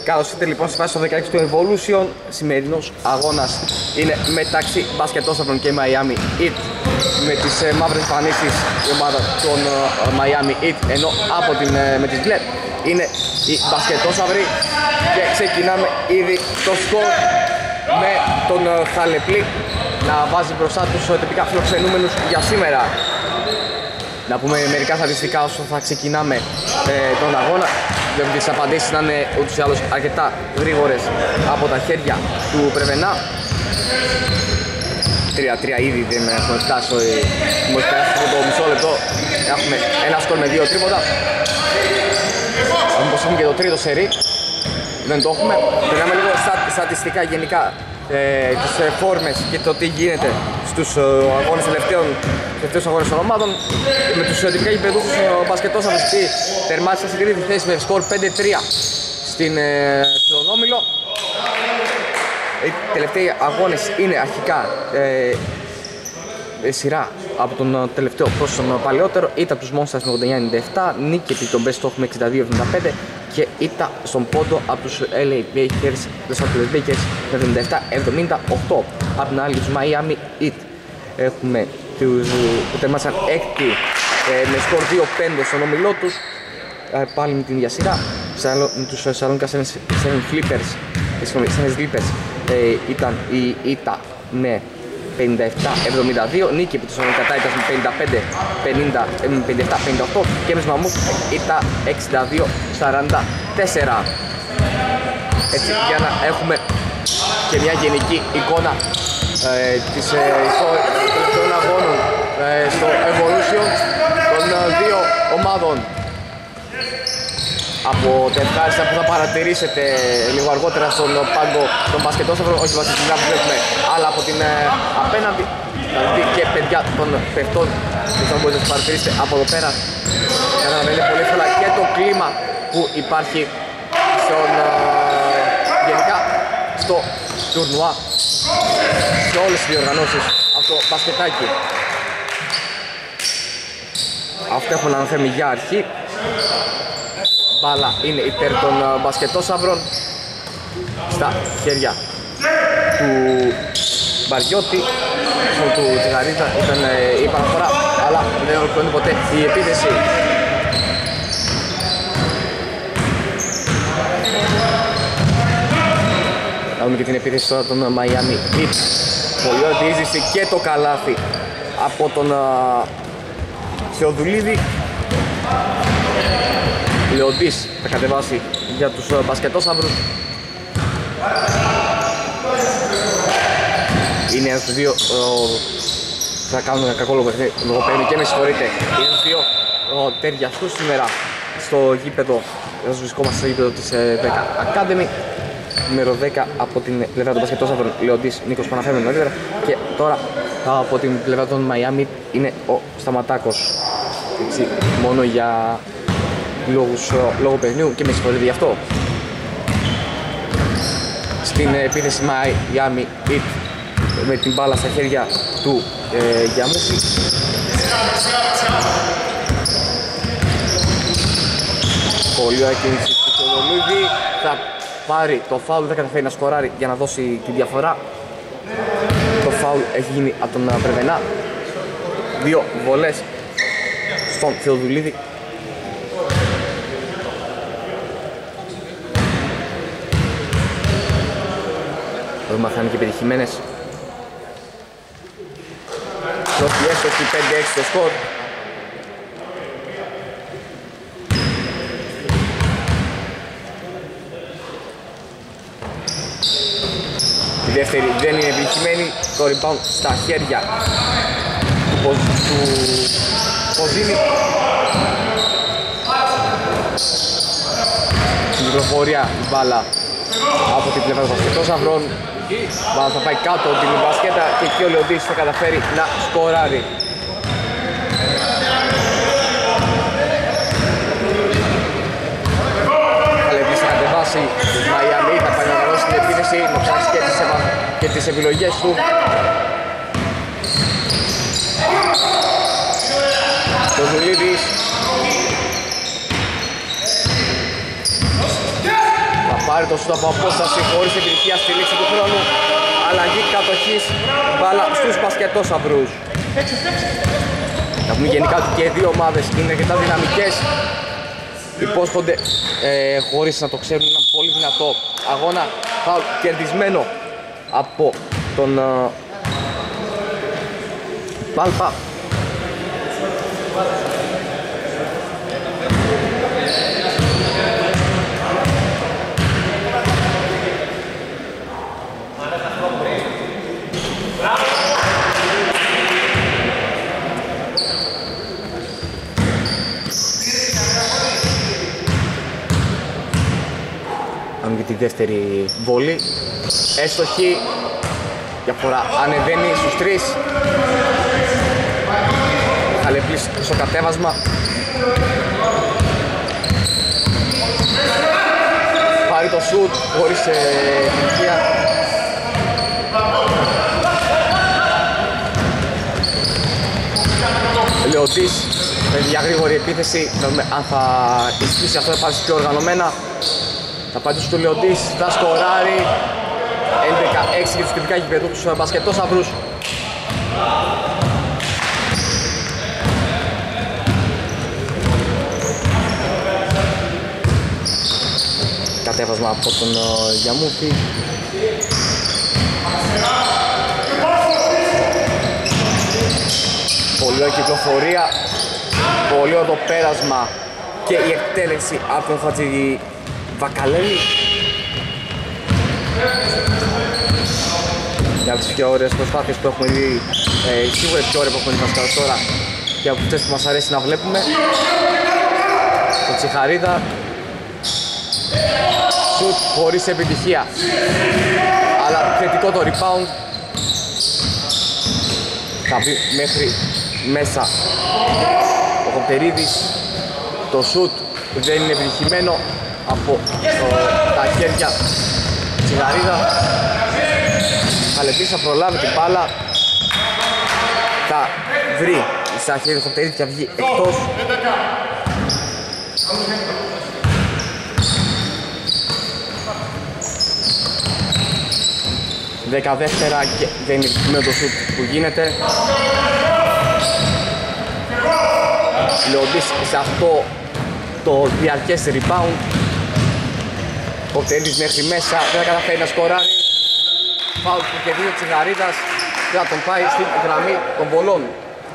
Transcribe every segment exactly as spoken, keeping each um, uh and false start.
Καλώς ήρθατε λοιπόν στη φάση στο δεκαέξι του Evolution. Σημερινός αγώνας είναι μεταξύ Μπασκετόσαυρων και Miami Heat. Με τις ε, μαύρες εμφανίσεις η ομάδα των ε, Miami Heat, ενώ από την, ε, με τις μπλε είναι οι Μπασκετόσαυροι. Και ξεκινάμε ήδη το σκορ με τον ε, Χαλεπλή να βάζει μπροστά τους ε, τυπικά φιλοξενούμενους για σήμερα. Να πούμε μερικά στατιστικά όσο θα ξεκινάμε ε, τον αγώνα. Βλέπετε τις απαντήσεις να είναι ούτως ή άλλως αρκετά γρήγορες από τα χέρια του Πρεβενά. τρία τρία ήδη δεν έχουμε φτάσει, μόλις περάσει από το μισό λεπτό. Έχουμε ένα σκορ με δύο τρίποτα. Όπως έχουμε και το τρίτο σερί. Δεν το έχουμε. Περνάμε λίγο στα, στατιστικά γενικά ε, τις ε, φόρμες και το τι γίνεται στους ε, αγώνες τελευταίων τελευταίους αγώνες των ομάδων. Με τους τυπικά γηπεδούχους ο Μπασκετόσαυρος που τερμάτισαν στην τρίτη θέση με σκορ πέντε τρία στην, ε, στον Όμιλο. Οι τελευταίοι αγώνες είναι αρχικά ε, σειρά από τον τελευταίο προς τον παλαιότερο. Ήταν τους Monsters με ογδόντα εννιά ενενήντα επτά, νίκη επί τον Best of με εξήντα δύο εβδομήντα πέντε και ήταν στον πόντο από τους L A Lakers, τους Angeles Lakers με εβδομήντα επτά εβδομήντα οκτώ. Από την άλλη τους Miami Heat έχουμε τους που τερμάσαν έκτη ε, με σκορ δύο πέντε στον όμιλό τους, ε, πάλι με την ίδια σειρά. Με τους Σαλόνικα Seven Flippers, Seven Flippers ε, ήταν η ήττα με πενήντα επτά εβδομήντα δύο, νίκη επί τους Σαλόνικα Titans με πενήντα πέντε πενήντα επτά πενήντα οκτώ και με τους Μαμούθ ήττα εξήντα δύο σαράντα τέσσερα. Έτσι για να έχουμε και μια γενική εικόνα ε, της ε, των αγώνων ε, στο Evolution των ε, δύο ομάδων. Από τα ευχάριστα που θα παρατηρήσετε λίγο αργότερα στον πάγκο των Μπασκετόσαυρων, όχι βασικά που βλέπουμε, αλλά από την ε, απέναντι, δηλαδή και παιδιά των παιχτών που μπορείτε να παρατηρήσετε από εδώ πέρα. Καταλαβαίνετε πολύ εύκολα και το κλίμα που υπάρχει στον, ε, γενικά στο τουρνουά, σε όλες τις διοργανώσεις από το μπασκετάκι. Αυτό έχουμε να αναφέρουμε για αρχή. Μπάλα είναι υπέρ των Μπασκετόσαυρων στα χέρια του Μπαριώτη, του Τσιγαρίδα. Ήταν η παραφορά, αλλά δεν ολοκληρώνει ποτέ η επίθεση. Θα δούμε και την επίθεση τώρα των Miami Heat. Πολύ ωραία διείσδυση και το καλάθι από τον uh, Θεοδουλίδη. Λεοντής θα κατεβάσει για τους uh, Μπασκετόσαυρους. Είναι ένας τους δύο uh, θα κάνουν ένα κακό λογοπαίγνιο και με συγχωρείτε. Είναι τους δύο uh, ταιριαστούς σήμερα στο γήπεδο. Εδώ βρισκόμαστε στο γήπεδο της Βέκα Academy. Νούμερο δέκα από την πλευρά των Μπασκετόσαυρων, Λεοντής Νίκος που αναφέρουμε νωρίτερα. Και τώρα από την πλευρά των Miami είναι ο Σταματάκος. Έτσι, μόνο για λόγους λόγω παιχνιού και με συγχωρείτε γι' αυτό. Στην επίθεση Miami Heat με την μπάλα στα χέρια του ε, Γιαμούση. Πολύ ωραία κίνηση του Θεοδολίδη. Θα πάρει το φάουλ, δεν καταφέρει να σκοράρει για να δώσει τη διαφορά. Το φάουλ έχει γίνει από τον Πρεβενά. Δύο βολές στον Θεοδουλίδη. Το δούμε θα είναι και πετυχημένες. Και όχι έστοχη, πέντε έξι το σκορ. Η δεύτερη δεν είναι επιτυχημένη, το rebound στα χέρια του, του Ποζίνη. Στην κυκλοφορία η μπάλα από την πλευρά των Μπασκετόσαυρων. Μπάλα θα πάει κάτω την μπασκέτα και εκεί ο Λεοντής θα καταφέρει να σκοράρει. Χαλεπής θα κατεβάσει τους Miami, θα πάει να οργανώσει την επίθεση, να ψάξει και τις, και τις επιλογές του. Το Δουλίδης πάρει το σούτ από απόσταση χωρίς επιτυχία στη λήξη του χρόνου. Αλλαγή κατοχής, μπάλα στους μπασκετόσαυρους. Να πούμε γενικά ότι και οι δύο ομάδες είναι αρκετά δυναμικές. Υπόσχονται ε, χωρίς να το ξέρουν ένα πολύ δυνατό αγώνα. Φάουλ κερδισμένο από τον ε, Πάλπα. Αν και τη δεύτερη βόλη, έστοχη, διαφορά ανεβαίνει στους τρεις. Χαλεπλής στο κατέβασμα. Πάρει το σουτ χωρίς επιτυχία. Λεωτής με διαγρήγορη επίθεση. Δούμε αν θα ισχύσει αυτό, θα πάρει πιο οργανωμένα. Θα πατήσει το Λεωτής, θα σκοράρει. έντεκα έξι για τους κεντρικά γηπεδού τους μπασκετόσαυρους. Κατέβασμα από τον uh, Γιαμούφη. Πολύ ωραία κυκλοφορία. Πολύ ωραίο το πέρασμα και η εκτέλεση από τον Χατζη Βακαλέλη. Για τις πιο ωραίες προσπάθειες που έχουμε δει, ε, σίγουρα πιο ωραίες που έχουμε δει μας τώρα και από αυτές που μας αρέσει να βλέπουμε. Το Τσιχαρίδα. Σουτ χωρίς επιτυχία, αλλά θετικό το rebound. Θα μπει μέχρι μέσα ο Κοπτερίδης. Το σουτ δεν είναι επιτυχημένο από το, τα χέρια Τσιγαρίδα. Χαλεπής θα προλάβει την μπάλα, θα βρει στα χέρια του Κοπτερίδη και θα βγει εκτός. Δέκα δεύτερα και δεν είναι επιτυχημένο το σουτ που γίνεται. Λεοντής σε αυτό το διαρκές rebound. Ο Κοπτερίδης μέχρι μέσα, δεν θα καταφέρει να σκοράρει. Φάουλ του και δύο Τσιγαρίδας και θα τον πάει στην γραμμή των βολών.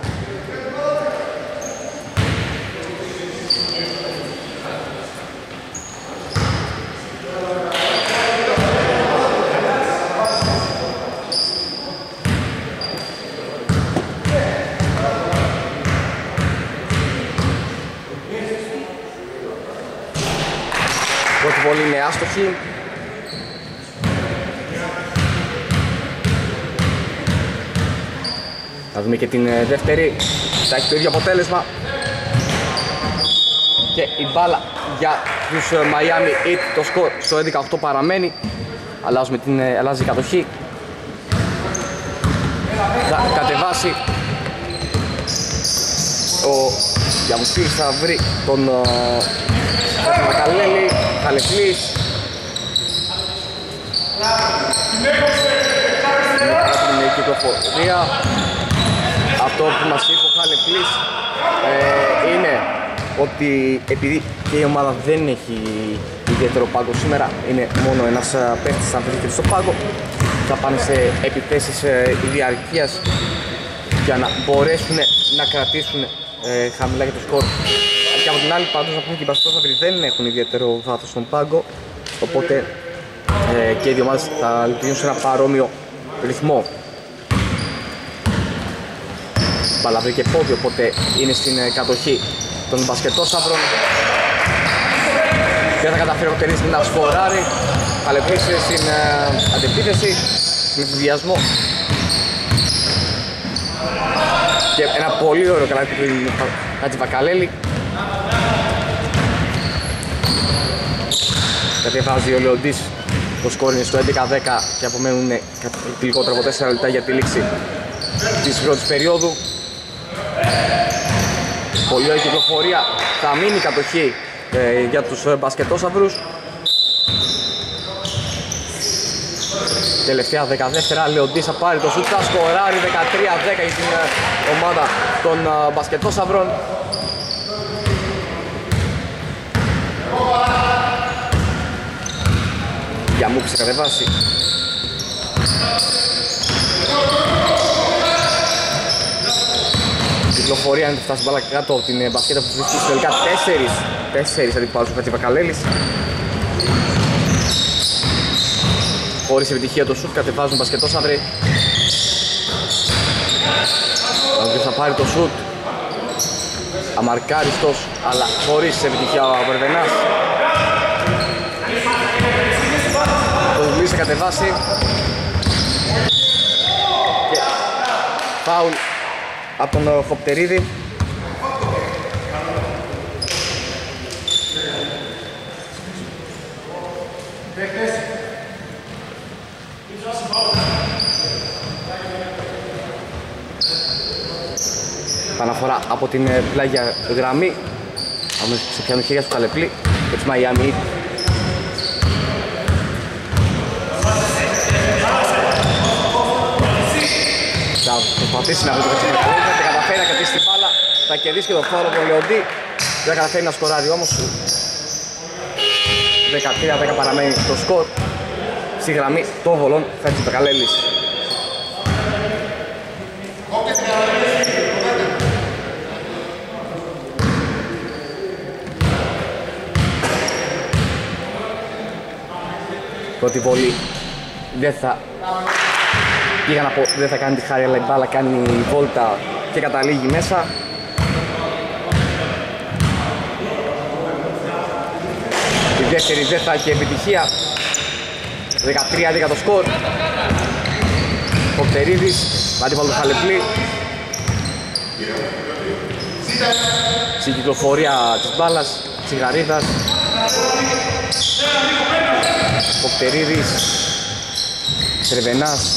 Πρώτη βολή είναι άστοχη. Θα δούμε και την δεύτερη. Θα έχει το ίδιο αποτέλεσμα. Και η μπάλα για τους Miami Heat, το σκορ στο έντεκα οκτώ παραμένει. Αλλάζουμε την, αλλάζει η κατοχή. Θα κατεβάσει. Ο Γιαμουφίλης θα βρει τον Μακαλέλη, Χαλεπλής. Είναι η κυκλοφορία. Αυτό που μας είπε ο Χαλεπλής ε, είναι ότι επειδή και η ομάδα δεν έχει ιδιαίτερο πάγκο σήμερα, είναι μόνο ένας παίκτης να βρίσκεται στο πάγκο, θα πάνε σε επιθέσεις ε, διαρκείας για να μπορέσουν να κρατήσουν ε, χαμηλά για το σκορ. Και από την άλλη πάντως να πούμε και οι μπασκετόσαυροι δεν έχουν ιδιαίτερο βάθος στον πάγκο, οπότε ε, και οι δύο ομάδες θα λειτουργούν σε ένα παρόμοιο ρυθμό. Μπάλα βρήκε πόδι, οπότε είναι στην ε, κατοχή των μπασκετόσαυρων. Δεν θα καταφέρει ο Κοπτερίδης να σκοράρει. Χαλεπλής στην ε, αντεπίθεση, στην εφηδιασμό. Και ένα πολύ ωραίο καλάθι του Χατζηβακαλέλη. Κατεβάζει ο Λεοντής, το σκόρ είναι στο έντεκα δέκα και απομένουν λιγότερο από τέσσερα λεπτά για τη λήξη της πρώτης περίοδου. Πολύ ωραία κυκλοφορία, θα μείνει η κατοχή ε, για τους μπασκετόσαυρους. Τελευταία δεκαδεύτερα, Λεοντής θα πάρει το σούτ, θα σκοράρει δεκατρία δέκα για την ομάδα των μπασκετόσαυρων. Για μου θα κατεβάσει. Κυκλοφορία αν φτάσει μπάλα κάτω από την μπασκέτα που βρίσκει τελικά τέσσερις. Τέσσερις αντιπάλους ο Χατζηβακαλέλης. Χωρίς επιτυχία το σουτ, κατεβάζουν μπασκετόσαυροι. Ο θα πάρει το σουτ. Αμαρκάριστος, αλλά χωρίς επιτυχία ο Βερβενάς. Το Δουλής θα κατεβάσει. Και φάουλ από τον Χοπτερίδη. Παναφορά από την πλάγια γραμμή. Σε πιάνουν χέρια στο Καλεπλή και της Μαϊάμι. Θα προσπαθήσει να βρει το Χατζηβακαλέλη, θα καταφέρει να κρατήσει την μπάλα, θα κερδίσει και το φάουλ από τον Λεοντή. Δεν καταφέρει να σκοράρει όμως. δεκατρία δέκα παραμένει το σκορ. Στη γραμμή των βολών Χατζηβακαλέλης. Πρώτη βολή δεν θα πήγα να πω, δεν θα κάνει τη χάρη, αλλά η μπάλα κάνει βόλτα και καταλήγει μέσα. Η δεύτερη δεν θα έχει επιτυχία. δεκατρία δέκα το σκορ. Κοπτερίδης, αντίπαλο του Χαλεπλή. Στην κυκλοφορία της μπάλας, Τσιγαρίδας. Κοπτερίδης, Σερβενάς.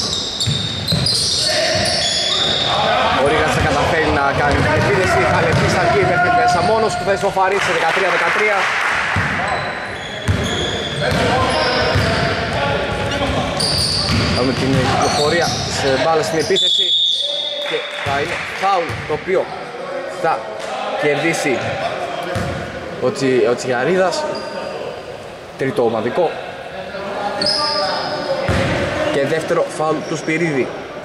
Ο Ρίγας θα καταφέρει να κάνει την επίδεση. Χαλεπλής θα βγει μέχρι μέσα μόνος που θα ισοφαρίσει σε δεκατρία δεκατρία. Με την κυκλοφορία της μπάλας στην επίθεση και θα είναι φάουλ το οποίο θα κερδίσει ο, Τσι, ο Τσιγαρίδας. Τρίτο ομαδικό και δεύτερο φάουλ του Σπυρίδη.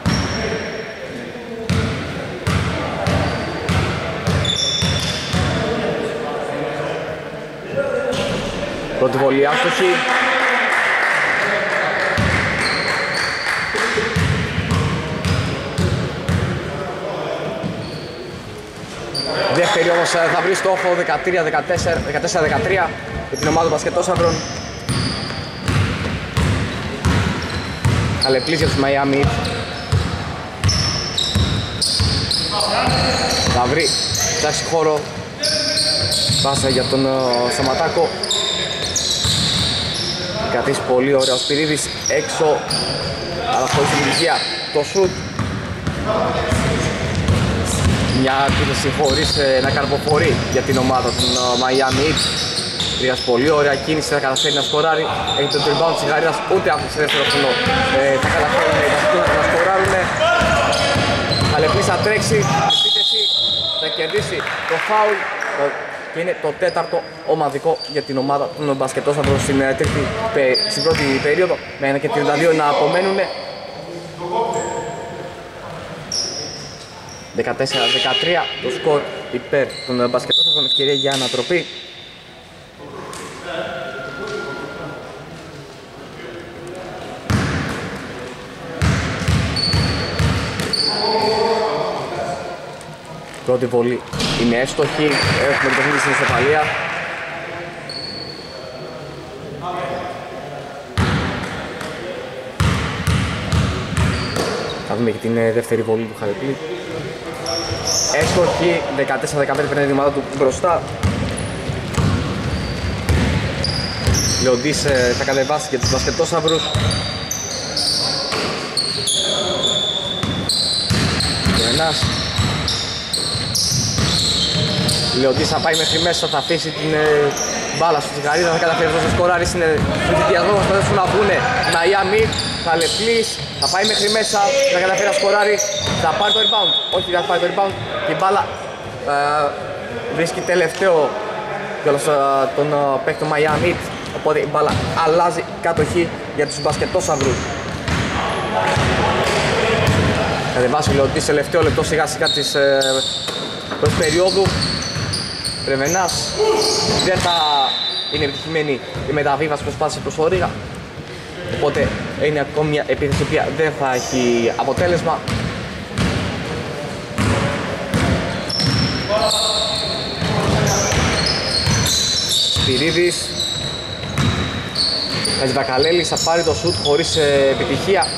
Πρώτη βολή άστοχη. Δεύτερη όμως θα βρει στόχο δεκατρία δεκατέσσερα, δεκατέσσερα δεκατρία για την ομάδα των μπασκετόσαυρων. Χαλεπλής για τους Miami. Θα βρει, φτάσει χώρο. Πάσα για τον uh, Σαματάκο. Κρατήσει πολύ ωραία ο Σπυρίδης έξω, αλλά χωρίς επιτυχία το σουτ. Μια επίθεση χωρίς ε, να καρποφορεί για την ομάδα των uh, Miami Heat. Τρίας πολύ ωραία κίνηση, θα καταφέρει να σκοράρει. Έχει το rebound της Τσιγαρίδας, ούτε αυτό σε δεύτερο χρόνο ε, θα καταφέρουν οι βασικοί να σκοράρουν. Χαλεπλής θα τρέξει, επίθεση, θα κερδίσει το φάουλ και είναι το τέταρτο ομαδικό για την ομάδα των μπασκετόσαυρων στην, στην πρώτη περίοδο, με ένα και τριάντα δύο να απομένουν. δεκατέσσερα δεκατρία το σκορ υπέρ των μπασκετόσαυρων, ευκαιρία για ανατροπή. Πρώτη βολή είναι εύστοχη, έχουμε το παιχνίδι στην ισοπαλία. Θα δούμε και την δεύτερη βολή του Χαλεπλή. Εύστοχη, δεκατέσσερα δεκαπέντε παίρνει η ομάδα του μπροστά. Λεοντής θα κατεβάσει και τους μπασκετόσαυρους. Ένας Λεοντής θα πάει μέχρι μέσα, θα αφήσει την Μπάλα στο Τσιγαρίδα, θα καταφέρει αυτό να σκοράρει. Είναι στο διδιασμό μας, θα να βγουνε. Μαϊάμι, Χαλεπλής, θα πάει μέχρι μέσα, θα καταφέρει να σκοράρει. Θα πάρει το rebound, όχι θα πάρει το rebound. Και η μπάλα ε, βρίσκει τελευταίο κιόλας τον παίκτη του Μαϊάμι. Οπότε η μπάλα αλλάζει κατοχή για τους μπασκετόσαυρους. Κατεβάσει ο Λεοντής σε τελευταίο λεπτό σιγά σιγά της ε, πρώτης περίοδου. Πρεβενάς δεν θα είναι επιτυχημένη η μεταβίβαση που σπάσει προς το Ρίγα. Οπότε είναι ακόμη μια επίθεση που δεν θα έχει αποτέλεσμα. Σπυρίδης, Χατζηβακαλέλης θα πάρει το σουτ χωρίς ε, επιτυχία.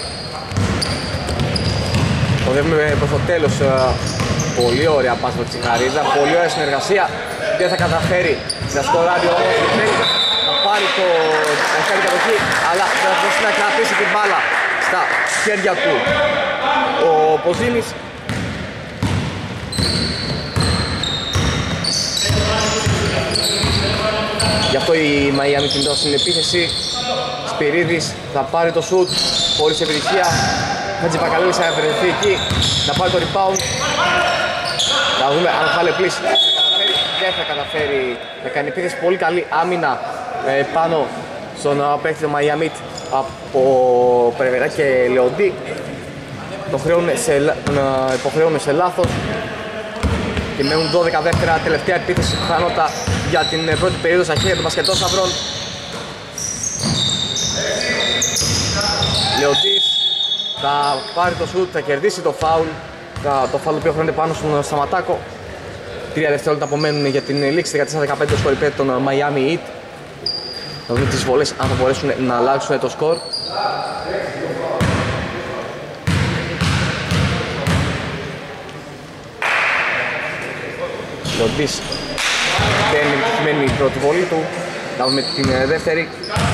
Το βλέπουμε προς το τέλος. Πολύ ωραία πάση από τη Τσιγαρίδα, πολύ ωραία συνεργασία. Δεν θα καταφέρει να σκοράρει όμως, θέλει να πάρει το να κατοχή, αλλά θα μπορέσει να κρατήσει την μπάλα στα χέρια του ο Ποζίνης. Γι' αυτό η Μαϊάμι κινητά στην επίθεση. Σπυρίδης θα πάρει το σουτ χωρίς επιτυχία. Χατζηβακαλέλης θα βρεθεί εκεί να πάρει το rebound. Θα δούμε αν ο Χαλεπλής δεν θα καταφέρει να κάνει επίθεση. Πολύ καλή άμυνα ε, πάνω στον παίκτη του Μαϊάμι από Πρεβερά και Λεοντή. Τον υποχρεώνουν σε λάθος και μένουν δώδεκα δεύτερα. Τελευταία επίθεση πιθανότητα για την πρώτη περίοδο στα χέρια των μπασκετόσαυρων. Λεοντής θα πάρει το σουτ, θα κερδίσει το φάουλ. Το φάουλ το οποίο χρειάζεται πάνω στον Σταματάκο. Τρία δευτερόλεπτα απομένουν για την λήξη δεκατέσσερα δεκαπέντε στο σκορ υπέρ των Miami Heat. Θα δούμε τις βολές αν θα μπορέσουν να αλλάξουν το σκορ. Λοντής δεν είναι επιτυχημένη η πρώτη βολή του. Θα δούμε την δεύτερη.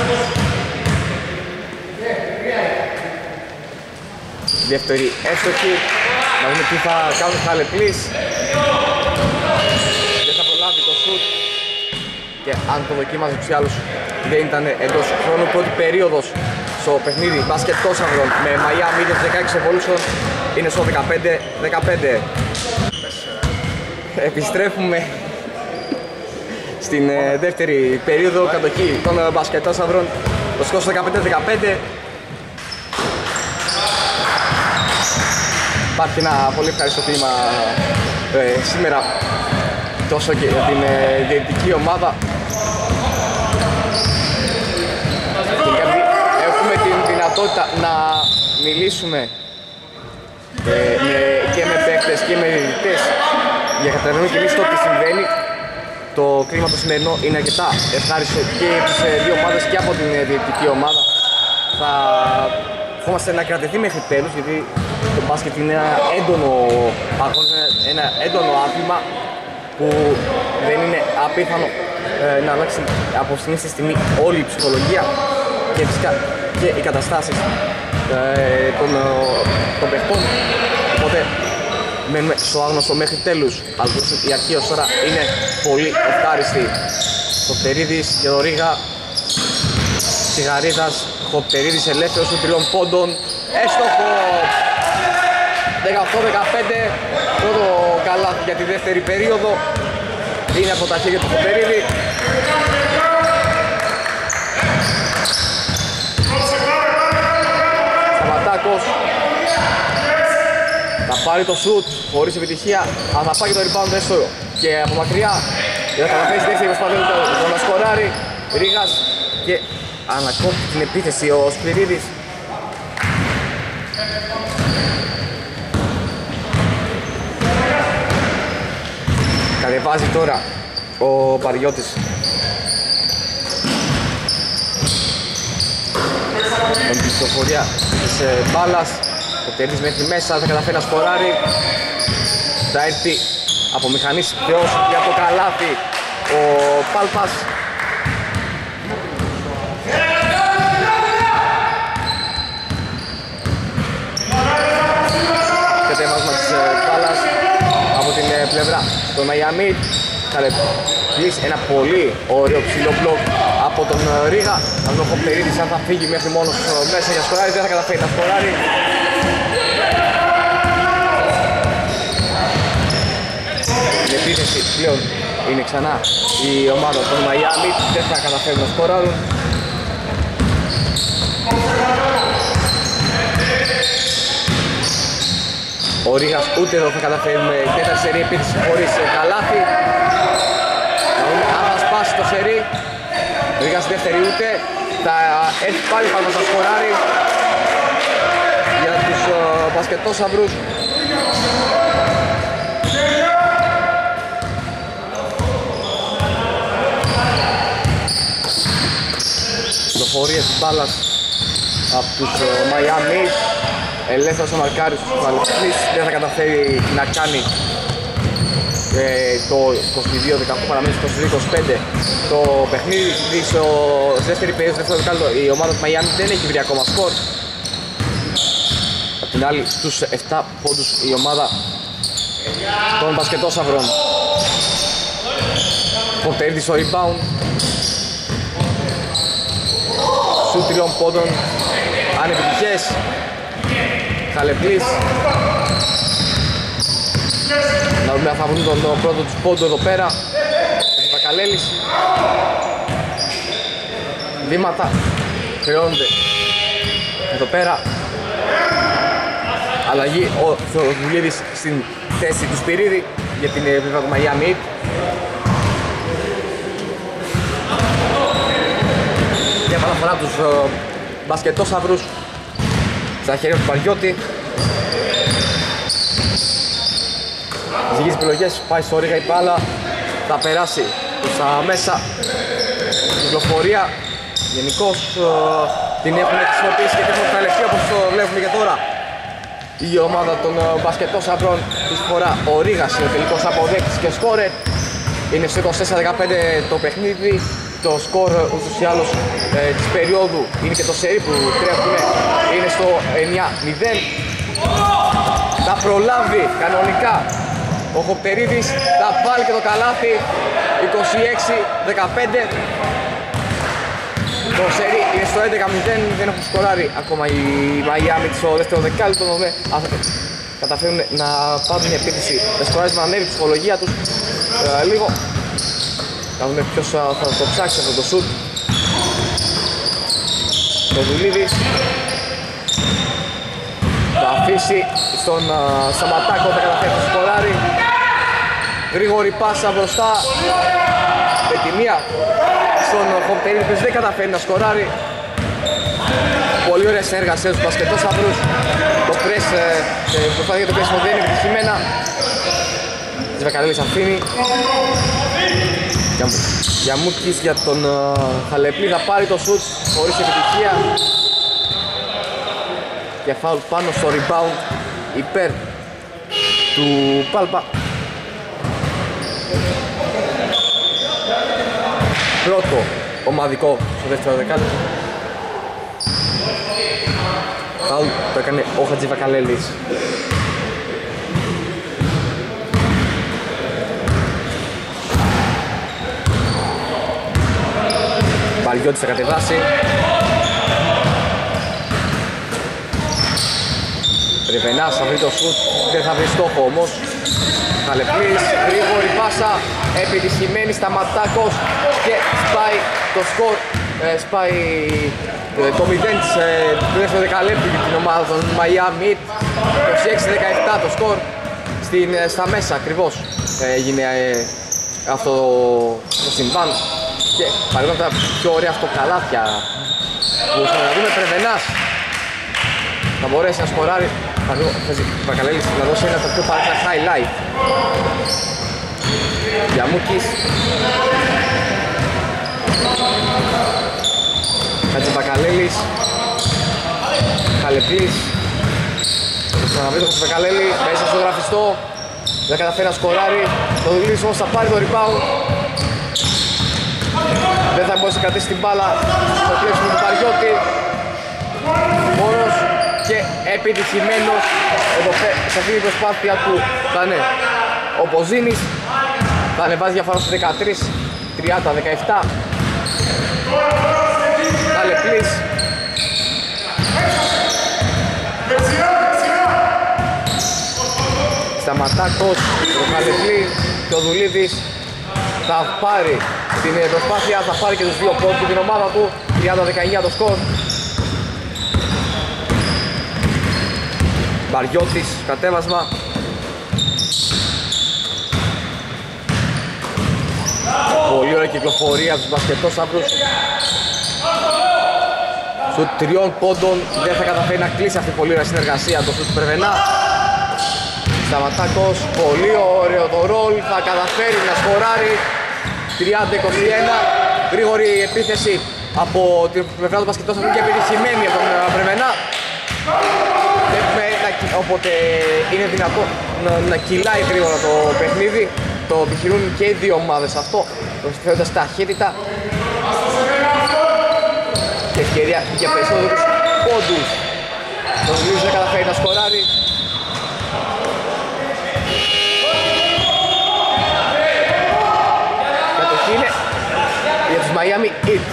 Δεύτερη έστοχη. Να δούμε τι θα κάνουν οι Χαλεπλής. Δεν θα προλάβει το σουτ. Και αν το δοκίμαζε τους άλλους δεν ήταν εντός χρόνου. Πρώτη περίοδος στο παιχνίδι μπασκετόσαυρων με Miami Heat δεκαέξι Evolution είναι στο δεκαπέντε δεκαπέντε. Επιστρέφουμε στην ε, δεύτερη περίοδο κατοχή των μπασκετόσαυρων. Το σκορ δεκαπέντε δεκαπέντε. Υπάρχει ένα πολύ ευχαριστώ κλίμα ε, σήμερα τόσο και για την ε, διαιτητική ομάδα. Έχουμε την δυνατότητα να μιλήσουμε ε, με, και με παίκτες και με διαιτητές για να καταλαβαίνουμε και εμείς το τι συμβαίνει. Το κλίμα το σημερινό είναι αρκετά ευχάριστο και τις ε, δύο ομάδες και από την ε, διαιτητική ομάδα. Θα ευχόμαστε να κρατηθεί μέχρι τέλους, γιατί το μπάσκετ είναι ένα έντονο αγώνα, ένα έντονο άθλημα που δεν είναι απίθανο ε, να αλλάξει από στιγμή στη στιγμή όλη η ψυχολογία και φυσικά και οι καταστάσεις ε, των, των παιχτών. Οπότε μένουμε στο άγνωστο μέχρι τέλους, αλλά η αρχή ως τώρα είναι πολύ ευχάριστη. Χοπτερίδης και ο Ρίγα, Τσιγαρίδας, Χοπτερίδης ελεύθερος του τριών πόντων, έστοχο! δεκαοκτώ δεκαπέντε, πρώτο καλάθι για τη δεύτερη περίοδο. Είναι από τα χέρια του Χοπτερίδη. Σταματάκος θα πάρει το σουτ χωρίς επιτυχία, αλλά θα πάει και το rebound έστω και από μακριά. Δεν θα καταφέρει στη δεύτερη προσπάθεια το να σκοράρει. Ρίγας και ανακόπτει την επίθεση ο Σπυρίδης. Κατεβάζει τώρα ο Παριώτης. Με την πληροφορία της ε, μπάλας, ο Τερής μέχρι μέσα, θα καταφέρει να σκοράρει. Θα έρθει από μηχανής θεός για το καλάθι ο Πάλπας. Κατέβασμα της ε, μπάλας από την ε, πλευρά του Miami. Χαλεπλής, ένα πολύ ωραίο ψηλό μπλοκ από τον Ρίγα. Αν ο Χοπτερίδης αν θα φύγει μέχρι μόνος μέσα για σκοράρι, δεν θα καταφέρει να σκοράρει. Η επίθεση πλέον είναι ξανά η ομάδα των Μαϊάμι, δεν θα καταφέρουν να σκοράρουν. Ο Ρίγας ούτε εδώ θα καταφέρει με τέταρτη σερί επίθεση χωρίς καλάθι. Αν θα σπάσει το σερί, ο Ρίγας δεύτερη ούτε, θα έρθει πάλι πάνω στα σκοράρι για τους uh, μπασκετόσαυρους. Κυκλοφορίες της μπάλας από τους Miami. Ελεύθερος ο Μαρκάρης του Χαλεπλής, δεν θα καταφέρει να κάνει ε, το είκοσι δύο δεκαοκτώ, παραμένει στο είκοσι δύο είκοσι πέντε το παιχνίδι. Στο δεύτερη περίοδο, δεύτερο δεκάλεπτο, η ομάδα του Miami δεν έχει βρει ακόμα σκορ. Απ' την άλλη, στους επτά πόντους η ομάδα των μπασκετόσαυρων. Ποτέρδι στο rebound. Σου τριών πόντων ανεπιτυχές. Χαλεπλής. Να δούμε αν θα βρουν τον πρώτο τους πόντο εδώ πέρα. Ο Βακαλέλης. Βήματα χρεώνονται εδώ πέρα. Αλλαγή ο Θεοδουλίδης στην θέση του Σπυρίδη για την επίθεση του Miami Heat. Και επαναφορά τους uh, μπασκετόσαυρους στα χέρια του Παριώτη. Ζυγίζει επιλογές, πάει στο Ρίγα η μπάλα, θα περάσει προς τα μέσα. Κυκλοφορία γενικώς uh, την έχουν χρησιμοποιήσει και έχουν καλευτεί όπως το βλέπουμε και τώρα. Η ομάδα των uh, μπασκετόσαυρων, της φορά ο Ρίγας είναι ο τελικός αποδέκτης και σκόρερ. Είναι στο είκοσι τέσσερα δεκαπέντε το παιχνίδι. Το σκορ ούτως ή άλλως ε, της περίοδου είναι και το σερί που τρέχουν, είναι στο εννιά μηδέν. Θα προλάβει κανονικά ο Χοπτερίδης, θα βάλει και το καλάθι. Είκοσι έξι δεκαπέντε. Το σερί είναι στο έντεκα μηδέν, δεν έχουν σκοράρει ακόμα οι Miami στο δεύτερο δεκάλεπτο. Αν καταφέρουν να πάρουν μια επίθεση, θα σκοράρει να ανέβει η ψυχολογία τους ε, λίγο. Να δούμε ποιος θα το ψάξει αυτό το σουτ. Το Δουλίδης θα αφήσει στον uh, Σαματάκο, θα καταφέρει να σκοράρει. Γρήγορη πάσα μπροστά με τη μία στον Χοπτερίδη που δεν καταφέρει να σκοράρει. Πολύ ωραία συνεργασία στους μπασκετόσαυρους. Το πρες, ε, προσπάθεια για το πρέσιμο δεν είναι επιτυχημένα. Της Βακαλέλης αφήνει. Γιαμούκης για τον uh, Χαλεπλή, θα πάρει το σουτ χωρίς επιτυχία. Και φάουλ πάνω στο rebound υπέρ του Πάλπα. Πρώτο ομαδικό στο δεύτερο δεκάλεπτο. Φάουλ το έκανε ο Χατζηβακαλέλης. Παριώτης θα κατεβάσει. Ρεβενάς θα βρει το σουτ, δεν θα βρει στόχο όμως. Χαλεπλής, γρήγορη πάσα, επιτυχημένη, Σταματάκος και σπάει το σκορ. Ε, σπάει ε, το μηδέν της ε, του δεύτερου δεκαλέπτου για την ομάδα των Miami Heat. είκοσι έξι δεκαεπτά το σκορ στην, ε, στα μέσα ακριβώς ε, έγινε ε, αυτό το συμβάν. Και παρόλα τα πιο ωραία αυτοκαλάθια που θα δούμε, Πρεβενάς θα μπορέσει να σκοράρει. Βακαλέλης να δώσει ένα από τα πιο παράξενα highlight. Γιαμούκης, Χατζηβακαλέλης, Χαλεπλής. Ξαναβρει το Χατζηβακαλέλη μέσα στο γραφιστό, δεν καταφέρει να σκοράρει. Το Δουλής όμως θα πάρει το rebound. Δεν θα μπορέσει να κρατήσει την μπάλα στο κλέψιμο του Παριώτη. Μόνος και επιτυχημένος εδώ σε αυτή την προσπάθεια του θα είναι ο Ποζίνης. Θα ανεβάζει διαφορά στους δεκατρείς τριάντα δεκαεπτά. Καλεπλής. Σταματάκος, ο Καλεπλή και ο Δουλίδης θα πάρει την προσπάθεια, θα πάρει και τους δύο πόντους του την ομάδα του. τριάντα δεκαεννιά το σκορ. Μπαριώτης, κατέβασμα. Πολύ ωραία κυκλοφορία από τους μπασκετόσαυρους. Σουτ τριών πόντων, δεν θα καταφέρει να κλείσει αυτή η πολύ ωραία συνεργασία. Το σουτ του Πρεβενά. Σταματάκος, πολύ ωραίο το ρολ, θα καταφέρει να σκοράρει. τριάντα είκοσι ένα, γρήγορη επίθεση από την πλευρά του μπασκετόσαυρου και επιτυχημένη από τον Πρεβενά. Οπότε είναι δυνατό να, να κυλάει γρήγορα το παιχνίδι. Το επιχειρούν και οι δύο ομάδες αυτό, προσφέροντας ταχύτητα και ευκαιρία για περισσότερους πόντους. Το Λίζος δεν καταφέρει να σκοράρει. Κατοχή είναι για τους Miami Heat.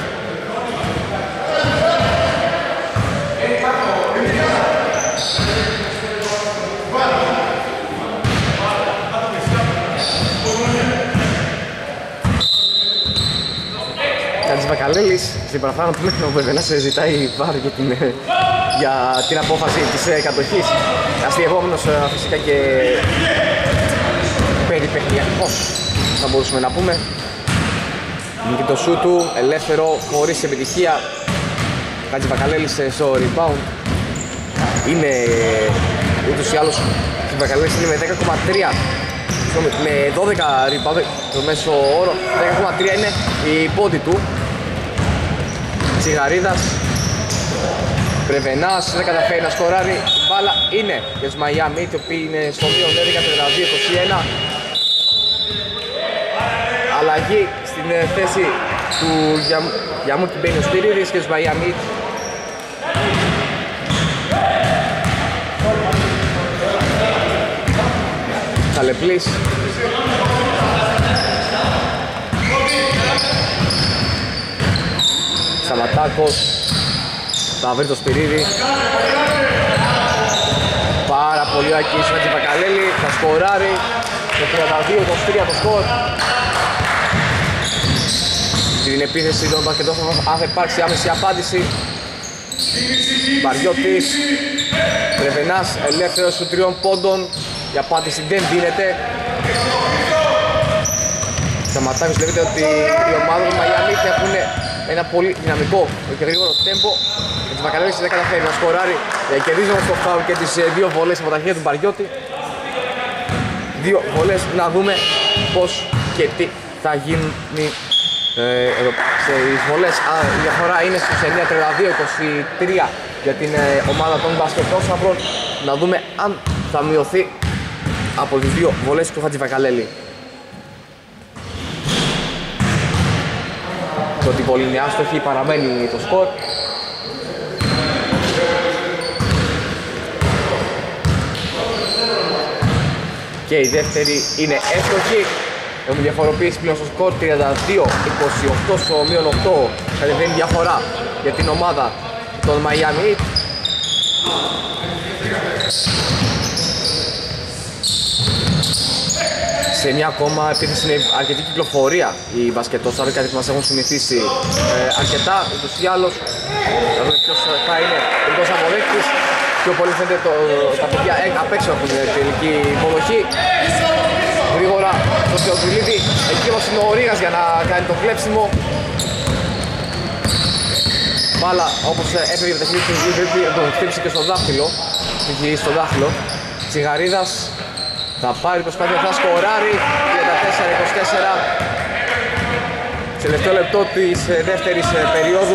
Βακαλέλης, στην παραφράγμα του μέχρι ο Βεβενάς ζητάει βάρ για την, για την απόφαση της κατοχής. Αστειευόμενος φυσικά και περιπαιχνιακός θα μπορούσαμε να πούμε. Είναι και το σου του, ελεύθερο, χωρίς επιτυχία. Κάτσε Βακαλέλης στο rebound. Είναι ούτως ή άλλως η Βακαλέλης είναι με δέκα κόμμα τρία. Με δώδεκα rebound το μέσο όρο, δέκα κόμμα τρία είναι η πόντη του. Τσιγαρίδας, Πρεβενάς, δεν καταφέρει να σκοράρει. Η μπάλα είναι για τους Miami, οι οποίοι είναι στο μείον έντεκα τριάντα δύο είκοσι ένα. Αλλαγή στην θέση του Γιαμού και μπαίνει ο Σπυρίδης και τους Miami. Καλεπλής. Σταματάκος θα βρει το Σπυρίδη. Πάρα πολύ ωραία κίνηση με την Βακαλέλη, θα σκοράρει το τριάντα δύο είκοσι τρία το σκορ. Την επίθεση των μπασκετόσαυρων αν θα υπάρξει άμεση απάντηση. Μπαριώτης, Πρεβενάς ελεύθερος του τριών πόντων, η απάντηση δεν δίνεται. Σταματάκος, βλέπετε ότι η ομάδα του Miami έχουν ένα πολύ δυναμικό και γρήγορο τέμπο. Με τις Βακαλέλης δεν καταφέρει να σκοράρει, κερδίζει όμως το φάουλ και τις δύο βολές από τα χέρια του Μπαριώτη. Δύο βολές, να δούμε πως και τι θα γίνει ε, εδώ στις βολές. Α, η διαφορά είναι στους εννέα τριάντα δύο είκοσι τρία για την ε, ομάδα των μπασκετόσαυρων. Να δούμε αν θα μειωθεί από τις δύο βολές του Χατζηβακαλέλη. Το ότι πολύ είναι άστοχη, παραμένει το σκορ. Και η δεύτερη είναι εύστοχη. Έχουμε διαφοροποίηση πλέον στο σκορ, τριάντα δύο είκοσι οκτώ στο μείον οκτώ. Κατεβαίνει διαφορά για την ομάδα των Miami. Σε μια ακόμα επίθεση είναι αρκετή κυκλοφορία οι μπασκετόσαυροι, κάτι που μας έχουν συνηθίσει ε, αρκετά, ούτως ή άλλως. Θα δούμε ποιος θα είναι τελικός αποδέκτης. Πιο πολύ φαίνεται το, τα παιδιά απ' έξω έχουν την τελική υποδοχή. Γρήγορα το Θεοδουλίδη, εκεί όμως είναι ο Ρήγας για να κάνει το κλέψιμο. Μπάλα όπως έφυγε το τεχνίδι του Δουλίδη, τον χτύπησε και στο δάχτυλο, έχει γυρίσει στο δάχτυλο. Τσιγαρίδας θα πάρει προσπάθεια, θα σκοράρει, τριάντα τέσσερα είκοσι τέσσερα. Σε τελευταίο λεπτό της δεύτερης περίοδου.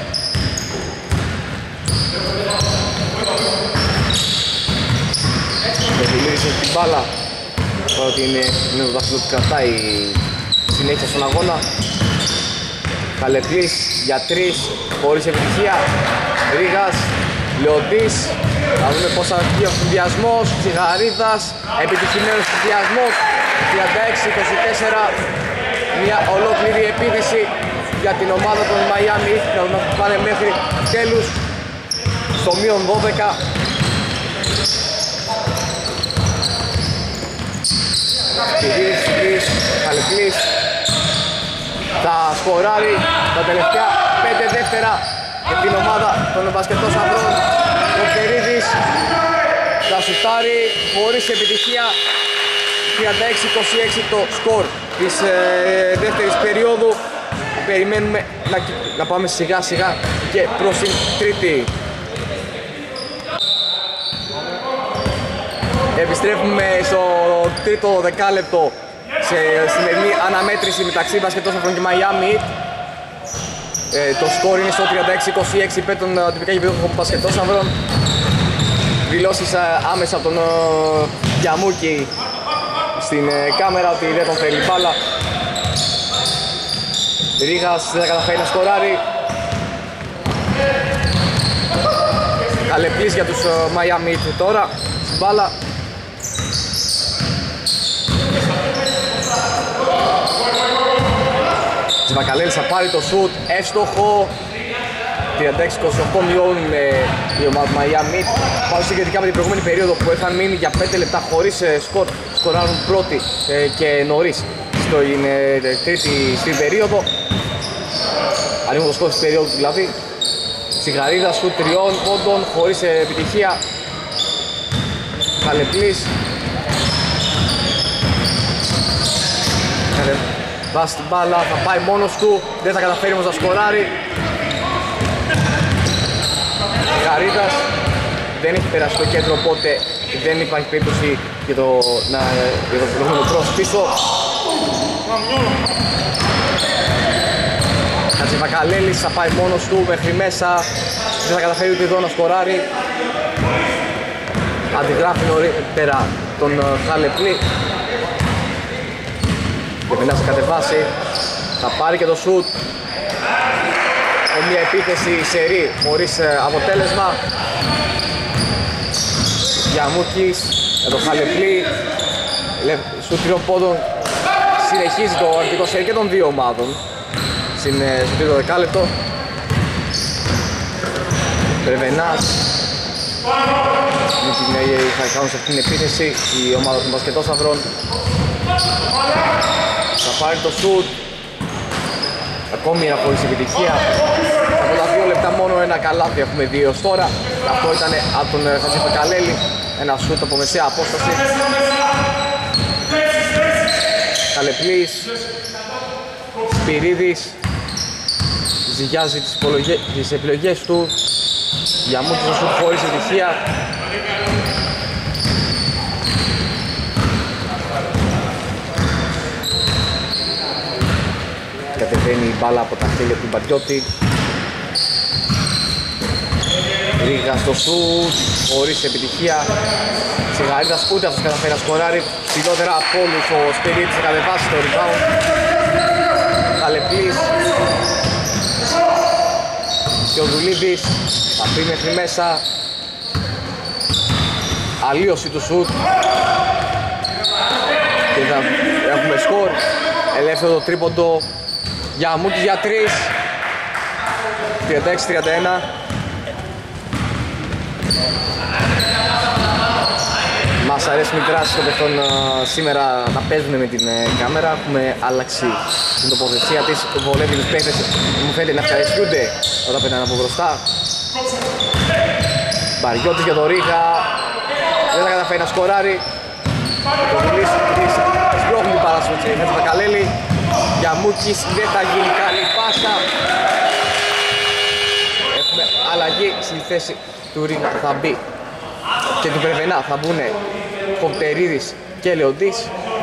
Τελείωσε την μπάλα, παρότι είναι, είναι το δάχτυλο που κρατάει συνέχεια στον αγώνα. Καλεπλής για τρεις, χωρίς επιτυχία. Ρήγας, Λεοντής. Θα δούμε πώς θα βγει ο συνδυασμός. Τσιγαρίδας, επιτυχημένος συνδυασμός. τριάντα έξι είκοσι τέσσερα. μια ολόκληρη επίθεση για την ομάδα των Miami να πάνε μέχρι τέλους στο μείον δώδεκα. Κυρίσης, Χαλεπλής θα σκοράρει τα τελευταία πέντε δεύτερα για την ομάδα των μπασκετόσαυρων. Ο Περίδης θα σουτάρει χωρίς επιτυχία. τριάντα έξι είκοσι έξι το σκορ της ε, δεύτερης περίοδου. Περιμένουμε να, να πάμε σιγά σιγά και προς την τρίτη. Επιστρέφουμε στο τρίτο δεκάλεπτο σε σημερινή αναμέτρηση μεταξύ μπασκετόσαυρων και Miami. Ε, το σκορ είναι στο τριάντα έξι είκοσι έξι υπέρ των τυπικά γηπέδων μπασκετόσαυρων. Δηλώσεις άμεσα από τον Γιαμούκη στην ε, κάμερα ότι δεν τον θέλει μπάλα. Ρίγας δεν θα καταφέρει να σκοράρει. Καλεπλής για τους Miami τώρα στην μπάλα. Τσιβακαλέλης θα πάρει το σουτ, εύστοχο. τριάντα έξι είκοσι οκτώ μειώνουν η ομάδα του Miami. Πάνω συγκεκριτικά με την προηγούμενη περίοδο που είχαν μείνει για πέντε λεπτά χωρίς σκορ, σκοράρουν πρώτη και νωρίς στην τρίτη στην περίοδο. Ανοίγουν το σκορ στην περίοδο δηλαδή. Τσιγαρίδα σουτ τριών πόντων χωρίς επιτυχία. Καλεπλής βάζει την μπάλα, θα πάει μόνος του, δεν θα καταφέρει όμως να σκοράρει. Γαρίδας δεν έχει περάσει το κέντρο, οπότε δεν υπάρχει περίπτωση για το να βρούμε το cross πίσω. Χατζηβακαλέλης θα πάει μόνος του μέχρι μέσα, δεν θα καταφέρει ούτε εδώ να σκοράρει. Αντιγράφει νωρίτερα τον Χαλεπλή. Δεμινάς θα κατεβάσει, θα πάρει και το σουτ. Μια επίθεση σερί χωρίς αποτέλεσμα. Γιαμούκης για τον Χαλεπλή. Σουτ τριών πόντων συνεχίζει το αρνητικό σερί και των δύο ομάδων στο τρίτο δεκάλεπτο. Πρεβενάς με την θα κάνουν σε αυτήν την επίθεση η ομάδα των μπασκετόσαυρων. Θα πάρει το σουτ. Ακόμη ένα χωρίς επιτυχία. Από τα δύο λεπτά μόνο ένα καλάθι έχουμε δει ως τώρα. Αυτό ήταν από τον Χατζηφακαλέλη. Ένα σουτ από μεσαία απόσταση. Καλεπλής, Σπυρίδης ζυγιάζει τις, υπολογε... τις επιλογές του. Γιαμούκης το σουτ χωρίς επιτυχία. Κατεβαίνει η μπάλα από τα χέρια του Μπαριώτη. Ρίγα στο σουτ, χωρίς επιτυχία. Τσιγαρίδας ούτε αυτός καταφέρει να σκοράρει. Ψηλότερα από όλους ο Σπυρίδης θα κατεβάσει το rebound. Καλεπλής και ο Δουλίδης θα πει μέχρι μέσα. Αλλίωση του σουτ και θα έχουμε σκορ. Ελεύθερο το τρίποντο. Γιαμούκης για τρεις. τριάντα έξι τριάντα ένα. Μας αρέσει μικρά στο παιχτών σήμερα να παίζουν με την κάμερα. Έχουμε άλλαξει την τοποθεσία της. Βολεύει τους παίχτες. Μου φαίνεται να ευχαριστούνται όταν πέρνανε από μπροστά. Μπαριώτης για το Ρίγα. Δεν θα καταφέρει να σκοράρει. Το Βουλής σπρώχνει την παράσχωση με τον Καλέλη. Γιαμούκης δεν θα γίνει καλή πάσα. Έχουμε αλλαγή στη θέση του Ρίγα. Θα μπει και του Πρεβενά. Θα μπουν Κοπτερίδης και Λεοντής.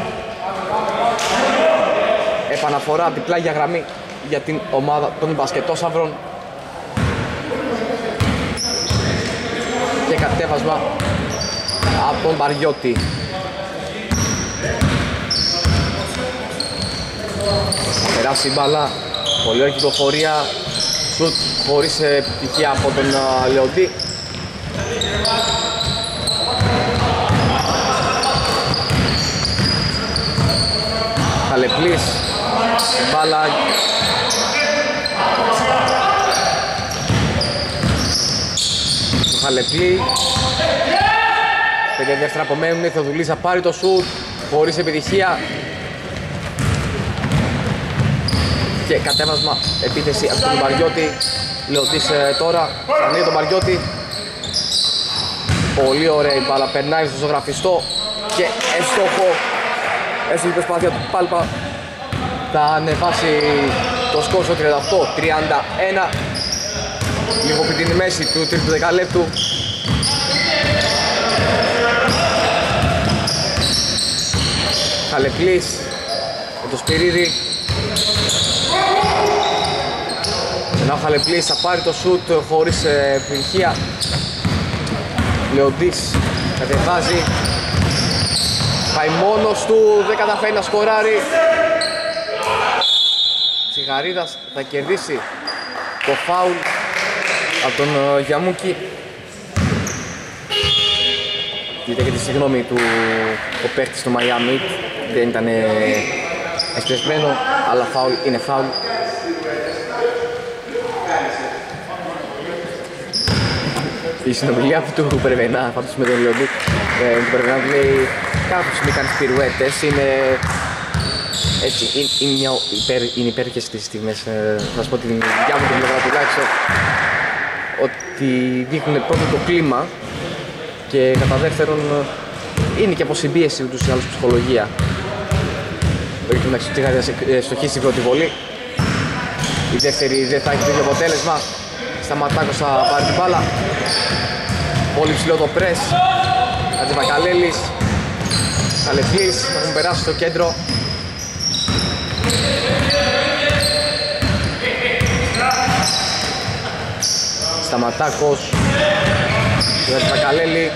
Επαναφορά διπλά για γραμμή για την ομάδα των μπασκετόσαυρων. Και κατέβασμα από τον Μπαριώτη. Θα περάσει η μπάλα. Πολύ ωραία κυκλοφορία. Σουτ χωρίς επιτυχία από τον uh, Λεοντή. Καλεπλής μπάλα. Το Χαλεπλή. Πέντε δεύτερα απομένουν, η Θεοδουλής θα πάρει το σουτ χωρίς επιτυχία. Και κατέβασμα επίθεση από τον Μαριώτη. Λεωτής ε, τώρα, ανοίγει τον Μαριώτη. Πολύ ωραία η μπάλα, περνάει στο ζωγραφιστό και έστοχο. Έστοχη προσπάθεια του Πάλπα. Θα ανεβάσει το σκορ στο τριάντα οκτώ τριάντα ένα. Λίγο πριν την μέση του τρίτου δεκαλέπτου. Χαλεπλής με το Σπυρίδη. Ενώ ο Χαλεπλής θα πάρει το σουτ χωρίς επιτυχία. Λεοντής κατεβάζει. Πάει μόνος του, δεν καταφέρει να σκοράρει. Τσιγαρίδας θα κερδίσει το φάουλ από τον uh, Γιαμούκη. Δείτε και τη συγγνώμη του ο παίχτης του Μαϊάμι. Δεν ήταν εσπεσμένο, αλλά φάουλ είναι φάουλ. Η συνομιλία που του Περβενά, πάντως με τον Λεοντή, ε, του Περβενά του λέει κάπου στιγμή κάνεις πυρουέτες, είναι έτσι, είναι, είναι, μια υπέρ, είναι υπέροχες τις στιγμές, ε, θα σας πω την δικιά μου την πλευρά τουλάχιστον, ότι δείχνουν πρώτο το κλίμα και κατά δεύτερον είναι και από συμπίεση ούτως ή άλλως ψυχολογία. Πρέπει να στοχίσει την πρώτη βολή, η δεύτερη δεν θα έχει το ίδιο αποτέλεσμα. Σταματάκος θα πάρει την μπάλα. Πολύ ψηλό το πρες. Χατζημακαλέλης. Χαλεπλής. Θα έχουν περάσει στο κέντρο. Σταματάκος. Χατζημακαλέλη.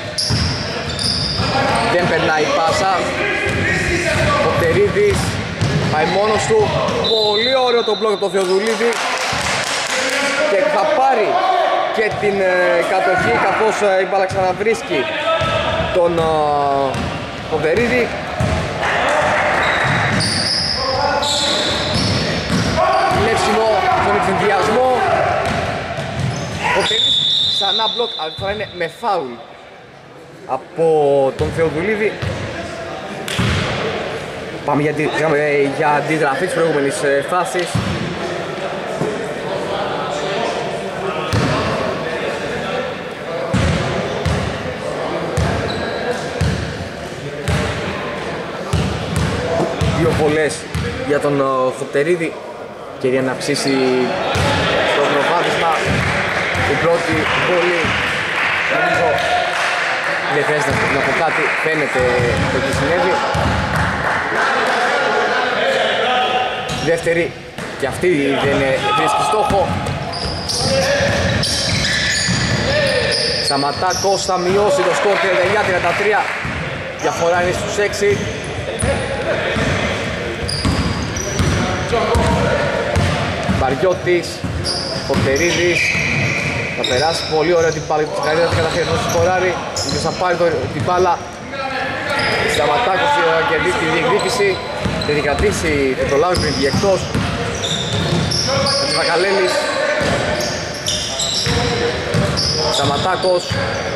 Δεν περνάει η πάσα. Ο Πτερίδης. Πάει μόνος του. Πολύ ωραίο το μπλοκ από το Θεοδουλίδη. Και θα πάρει και την ε, κατοχή καθώς ε, η μπάλα ξαναβρίσκει τον ε, Ποβερίδη. Λεύσιμο στον εξενδιασμό. Ο Ποβερίδης ξανά μπλοκ, αλλά τώρα είναι με φάουλ από τον Θεοδουλίδη. Πάμε για, για αντιγραφή της προηγούμενης ε, φάσης. Δύο βολές για τον uh, Χοπτερίδη και για να ψήσει το προβάδισμα. Η πρώτη βολή, νομίζω δεν χρειάζεται να πω κάτι, φαίνεται το τι συνέβη. Δεύτερη και αυτή δεν βρίσκει στόχο. Σταματάκος θα μειώσει το σκορ τριάντα εννιά τριάντα τρία, διαφορά είναι στους έξι. Βαριώτης, Πορτερίδης, θα περάσει πολύ ωραία την μπάλα του Τσιγαρίδα, δεν καταφέρει να σκοράρει, θα πάρει το, την μπάλα. Σταματάκος θα κερδίσει τη διεκδίκηση, θα την κρατήσει και το λάβει πριν βγει εκτός. Χατζημακαλέλης, Σταματάκος,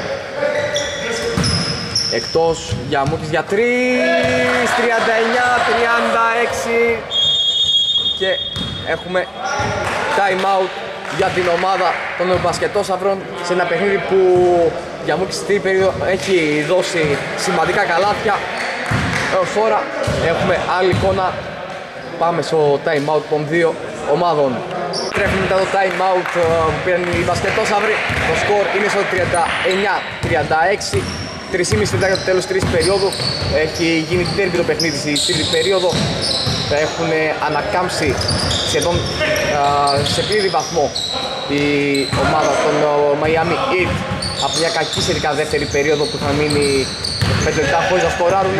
εκτός, Γιαμούκης για τρεις, τριάντα εννιά τριάντα έξι και έχουμε time out για την ομάδα των μπασκετόσαυρων σε ένα παιχνίδι που για Γιαμούκης στην περίοδο έχει δώσει σημαντικά καλάθια. Έως τώρα έχουμε άλλη εικόνα. Πάμε στο time out των δύο ομάδων. Τρέφουμε μετά το time out που πήραν οι μπασκετόσαυροι. Το σκορ είναι στο τριάντα εννιά τριάντα έξι. τρία και μισή λεπτά για το τέλος της τρίτης περίοδου. Έχει γίνει τέρμπι το παιχνίδι στη τρίτη περίοδο. Θα έχουν ανακάμψει σχεδόν α, σε πλήρη βαθμό η ομάδα των Miami Heat από μια κακή σχετικά δεύτερη περίοδο που θα μείνει πέντε λεπτά χωρίς να σκοράρουν.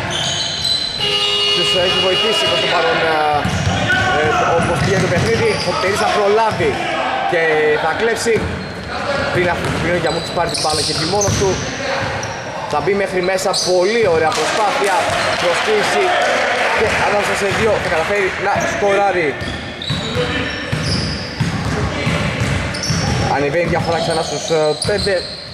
Τους έχει βοηθήσει προς το παρόν ε, όπως πηγαίνει το παιχνίδι. Ο Πτερής θα προλάβει και θα κλέψει πριν, πριν ο Γιαμούκης πάρει την μπάλα και τη μόνος του. Θα μπει μέχρι μέσα, πολύ ωραία προσπάθεια, προσποίηση και ανάμεσα σε δύο θα καταφέρει να σκοράρει. Ανεβαίνει διαφορά ξανά στους πέντε.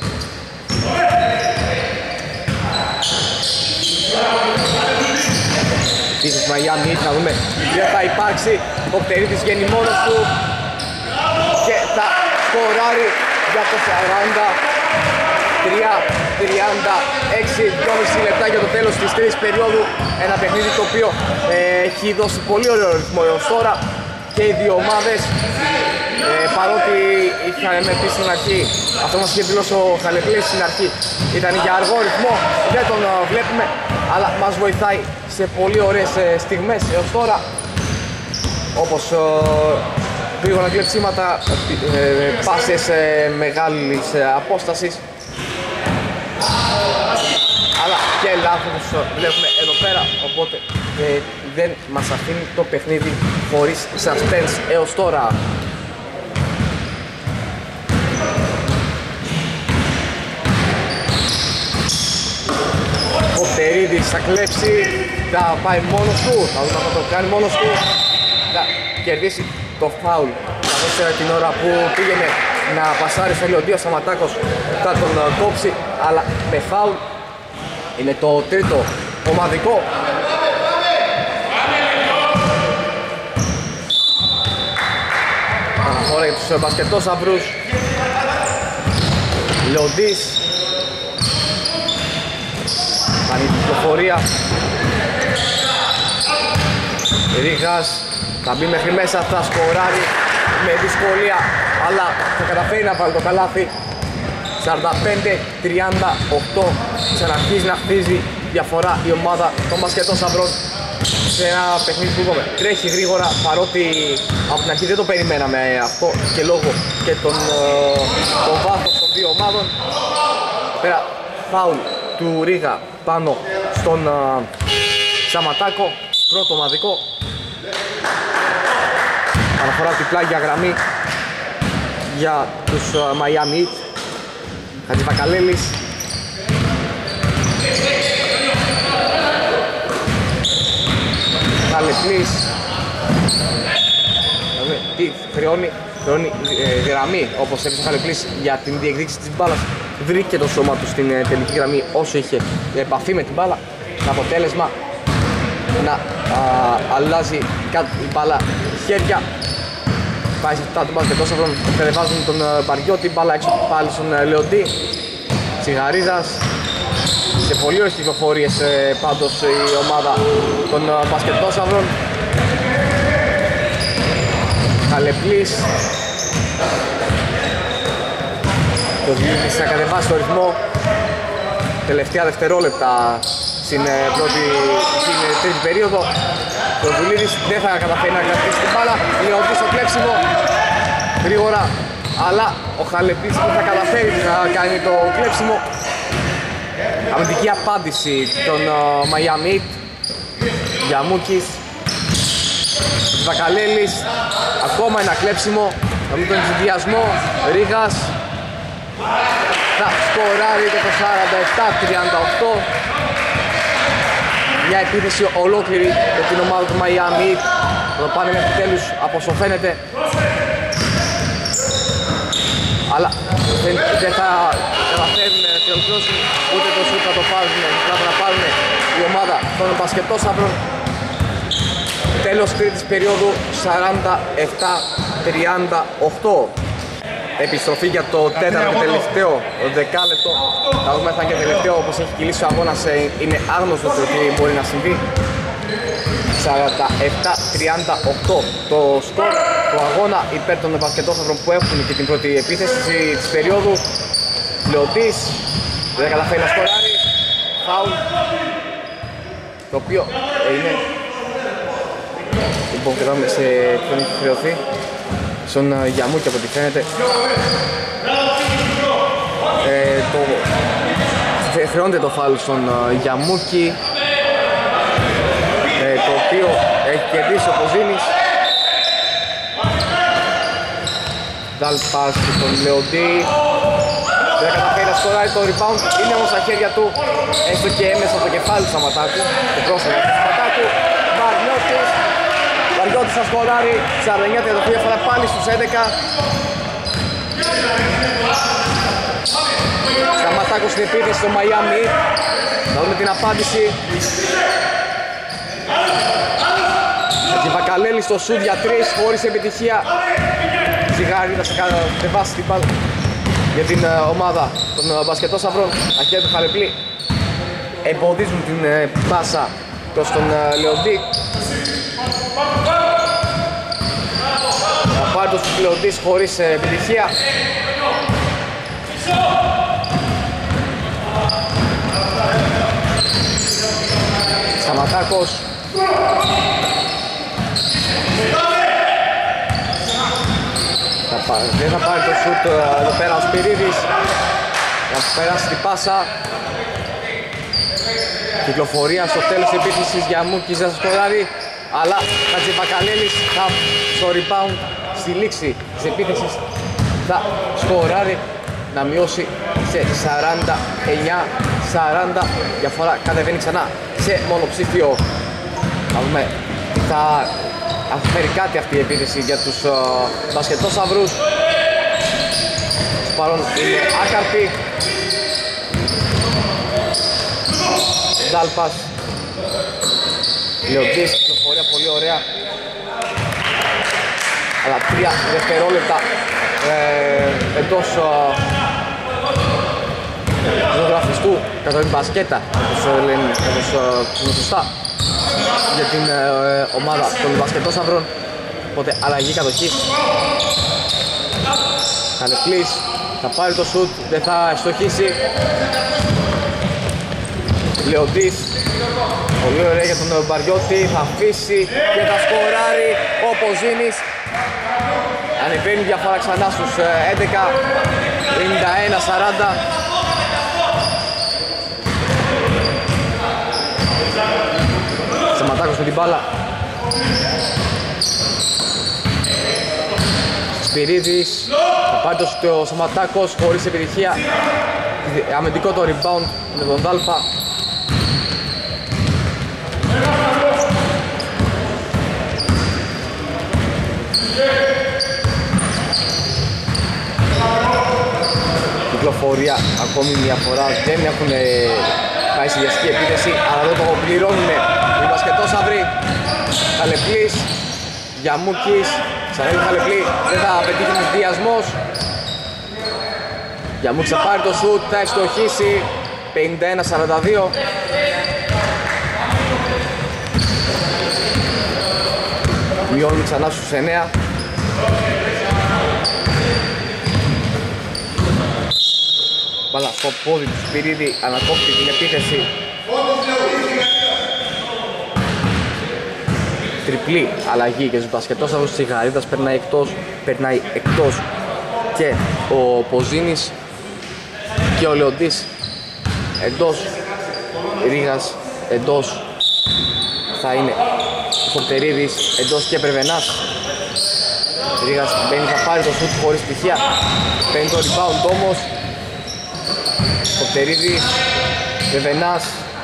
Επίσης Μαϊάμι, να δούμε δεν θα υπάρξει. Ο Πτερίδης βγαίνει μόνος του και θα σκοράρει για το σαράντα τρία τριάντα έξι, δυόμισι λεπτά για το τέλος της τρίτης περίοδου. Ένα παιχνίδι το οποίο ε, έχει δώσει πολύ ωραίο ρυθμό έως τώρα και οι δύο ομάδες. Ε, παρότι είχαμε πει στην αρχή, αυτό μας είχε δηλώσει ο Χαλεπλής στην αρχή, ήταν για αργό ρυθμό, δεν τον uh, βλέπουμε, αλλά μας βοηθάει σε πολύ ωραίες uh, στιγμές έως τώρα, όπως uh, γρήγορα κλεψίματα, uh, πάσες uh, μεγάλης uh, απόστασης, αλλά και λάθος uh, βλέπουμε εδώ πέρα, οπότε uh, δεν μας αφήνει το παιχνίδι χωρίς suspense έως τώρα. Ο Πτερίδης θα κλέψει, θα πάει μόνος του, θα δούμε αν θα το κάνει μόνος του, θα κερδίσει το φάουλ. Θα την ώρα που πήγαινε να πασάρει στο Λεοντή, ο Σαματάκος θα τον κόψει, αλλά με φάουλ. Είναι το τρίτο ομαδικό. Αναφορά για τους μπασκετόσαυρους. Λεοντής κάνει την κυκλοφορία. Ρίγας θα μπει μέχρι μέσα, θα σκοράρει με δυσκολία, αλλά θα καταφέρει να βάλει το καλάθι. σαράντα πέντε τριάντα οκτώ, ξαναρχίζει να χτίζει διαφορά η ομάδα των μπασκετόσαυρων σε ένα παιχνίδι που είπαμε τρέχει γρήγορα, παρότι από την αρχή δεν το περιμέναμε αυτό και λόγω και τον, τον βάθος των δύο ομάδων. Πέρα φάουλ του Ρίγα πάνω στον uh, Σαματάκο, πρώτο ομαδικό. Αναφορά την πλάγια γραμμή για τους uh, Miami Heat. Χατζηβακαλέλης. Χαλεπλής. Τι χρεώνει, χρεώνει ε, γραμμή, όπως έπαιζε ο Χαλεπλής για την διεκδίκηση της μπάλας. Βρήκε το σώμα του στην ε, τελική γραμμή όσο είχε επαφή με την μπάλα. Το αποτέλεσμα να α, αλλάζει κάτω η μπάλα χέρια. Πάει σε αυτά του μπασκετόσαυρων, κατεβάζουν τον Μπαριώτη, μπάλα έξω πάλι στον Λεοντή. Τσιγαρίδας. Σε πολύ ωραίες κυκλοφορίες ε, πάντως η ομάδα των μπασκετόσαυρων. Χαλεπλής. Το Δουλίδης θα κατεβάσει το ρυθμό. Τελευταία δευτερόλεπτα στην, πρώτη, στην τρίτη περίοδο. Το Δουλίδης δεν θα καταφέρει να κρατήσει την μπάλα. Λεοντής στο κλέψιμο γρήγορα, αλλά ο Χαλεπλής δεν θα καταφέρει να κάνει το κλέψιμο. Αμυντική απάντηση των Miami. Γιαμούκης, Βακαλέλης, ακόμα ένα κλέψιμο με τον συνδυασμό. Ρίγας θα σκοράρει και το σαράντα επτά τριάντα οκτώ. Μια επίθεση ολόκληρη για την ομάδα του Miami. Το πάνε μέχρι τέλους από όσο φαίνεται, αλλά δεν, δεν θα καταφέρουν να τελειώσουν, ούτε το σουτ θα το πάρουν, θα το πάρουν η ομάδα των μπασκετόσαυρων. Τέλος τρίτης περίοδου σαράντα επτά τριάντα οκτώ. Επιστροφή για το τέταρτο και τελευταίο δεκάλεπτο. Θα δούμε αν θα είναι και τελευταίο, όπως έχει κυλήσει ο αγώνας, είναι άγνωστο το τι μπορεί να συμβεί. σαράντα επτά τριάντα οκτώ το σκορ του αγώνα υπέρ των μπασκετόσαυρων που έχουν και την πρώτη επίθεση της περίοδου. Λεωτής δεν καταφέρει να σκοράρει. Φάουλ, το οποίο είναι, λοιπόν, κοιτάμε σε ποιον έχει χρεωθεί, στον Γιαμούκη από ό,τι φαίνεται. Ε, το... χρεώνεται το φάουλ στον Γιαμούκη, ε, το οποίο έχει κερδίσει ο Ποζίνης. Δάλ πας στον Λεοντή, δεν καταφέρει να σκοράρει το rebound, είναι όμως στα χέρια του, έστω και έμεσα από το κεφάλι του Σαματάκου, το πρόσωπο του Σαματάκου. Βαριώτης. Βαριώτης θα σκοράρει, σαράντα εννιά τριάντα δύο, φορά πάλι στους έντεκα. Σταματάκος στην επίθεση στο Miami. Να δούμε την απάντηση. Και Βακαλέλη στο σουτ για τρεις, χωρίς επιτυχία. Ζιγάριδας θα κατεβάσει την μπάλα για την uh, ομάδα των uh, μπασκετόσαυρων. Αχέρι του Χαλεπλή εμποδίζουν την uh, πάσα προς τον uh, Λεοντή. Θα πάρει το στους Λεοντής χωρίς uh, επιτυχία. Σταματάκος. Δεν θα πάρει το σουτ εδώ πέρα ο Σπυρίδης. Θα περάσει την πάσα. Κυκλοφορία στο τέλος της επίθεσης για Μούκης δεν θα σκοράρει. Αλλά Χατζηβακαλέλης θα στο rebound στη λήξη της επίθεσης θα σκοράρει να μειώσει σε σαράντα εννιά σαράντα. Διαφορά κατεβαίνει ξανά σε μονοψήφιο. Θα δούμε θα θα φέρει κάτι αυτή η επίθεση για τους uh, μπασκετόσαυρους. Παρόν είναι άκαρπη. Δάλπας. Λεοντής, κυκλοφορία πολύ ωραία. Αλλά τρία δευτερόλεπτα ε, εντός uh, ζωγραφιστού κατά την μπασκέτα, όπως λένε σωστά, για την ε, ομάδα των μπασκετόσαυρων. Οπότε αλλαγή κατοχής. Καλεπλής θα πάρει το σουτ, δεν θα στοχίσει. Λεοντής, πολύ ωραία για τον Μπαριώτη, θα αφήσει και θα σκοράρει ο Ποζίνης. Ανεβαίνει διαφορά ξανά στους έντεκα, ενενήντα ένα σαράντα. Σταματάκος με την μπάλα. Σπυρίδης, θα πάρει το σουτ ο Σταματάκος χωρίς επιτυχία. Αμυντικό το rebound με τον Δάλπα. Κυκλοφορία ακόμη μια φορά, δεν έχουν πάει σε βιαστική επίθεση, αλλά δεν το πληρώνουν οι μπασκετόσαυροι. Χαλεπλής, Γιαμούκης, Σαρέλη Χαλεπλή, δεν θα πετύχει ο διασμός. Γιαμούκης θα πάρει το σουτ, θα ευστοχίσει, πενήντα ένα σαράντα δύο. Μειώνουν ξανά στους εννέα. Μπάλα στο πόδι του Σπυρίδη, ανακόπτει την επίθεση. Τριπλή αλλαγή και στους μπασκετόσαυρους. Τσιγαρίδας περνάει εκτός, περνάει εκτός και ο Ποζίνης και ο Λεοντής εντός. Ρίγας εντός θα είναι ο Φορτερίδης, εντός και Περβενάς. Ρίγας μπαίνει, θα πάρει το σουτ χωρίς πτυχία, παίρνει το rebound όμως. Φορτερίδης, Περβενάς,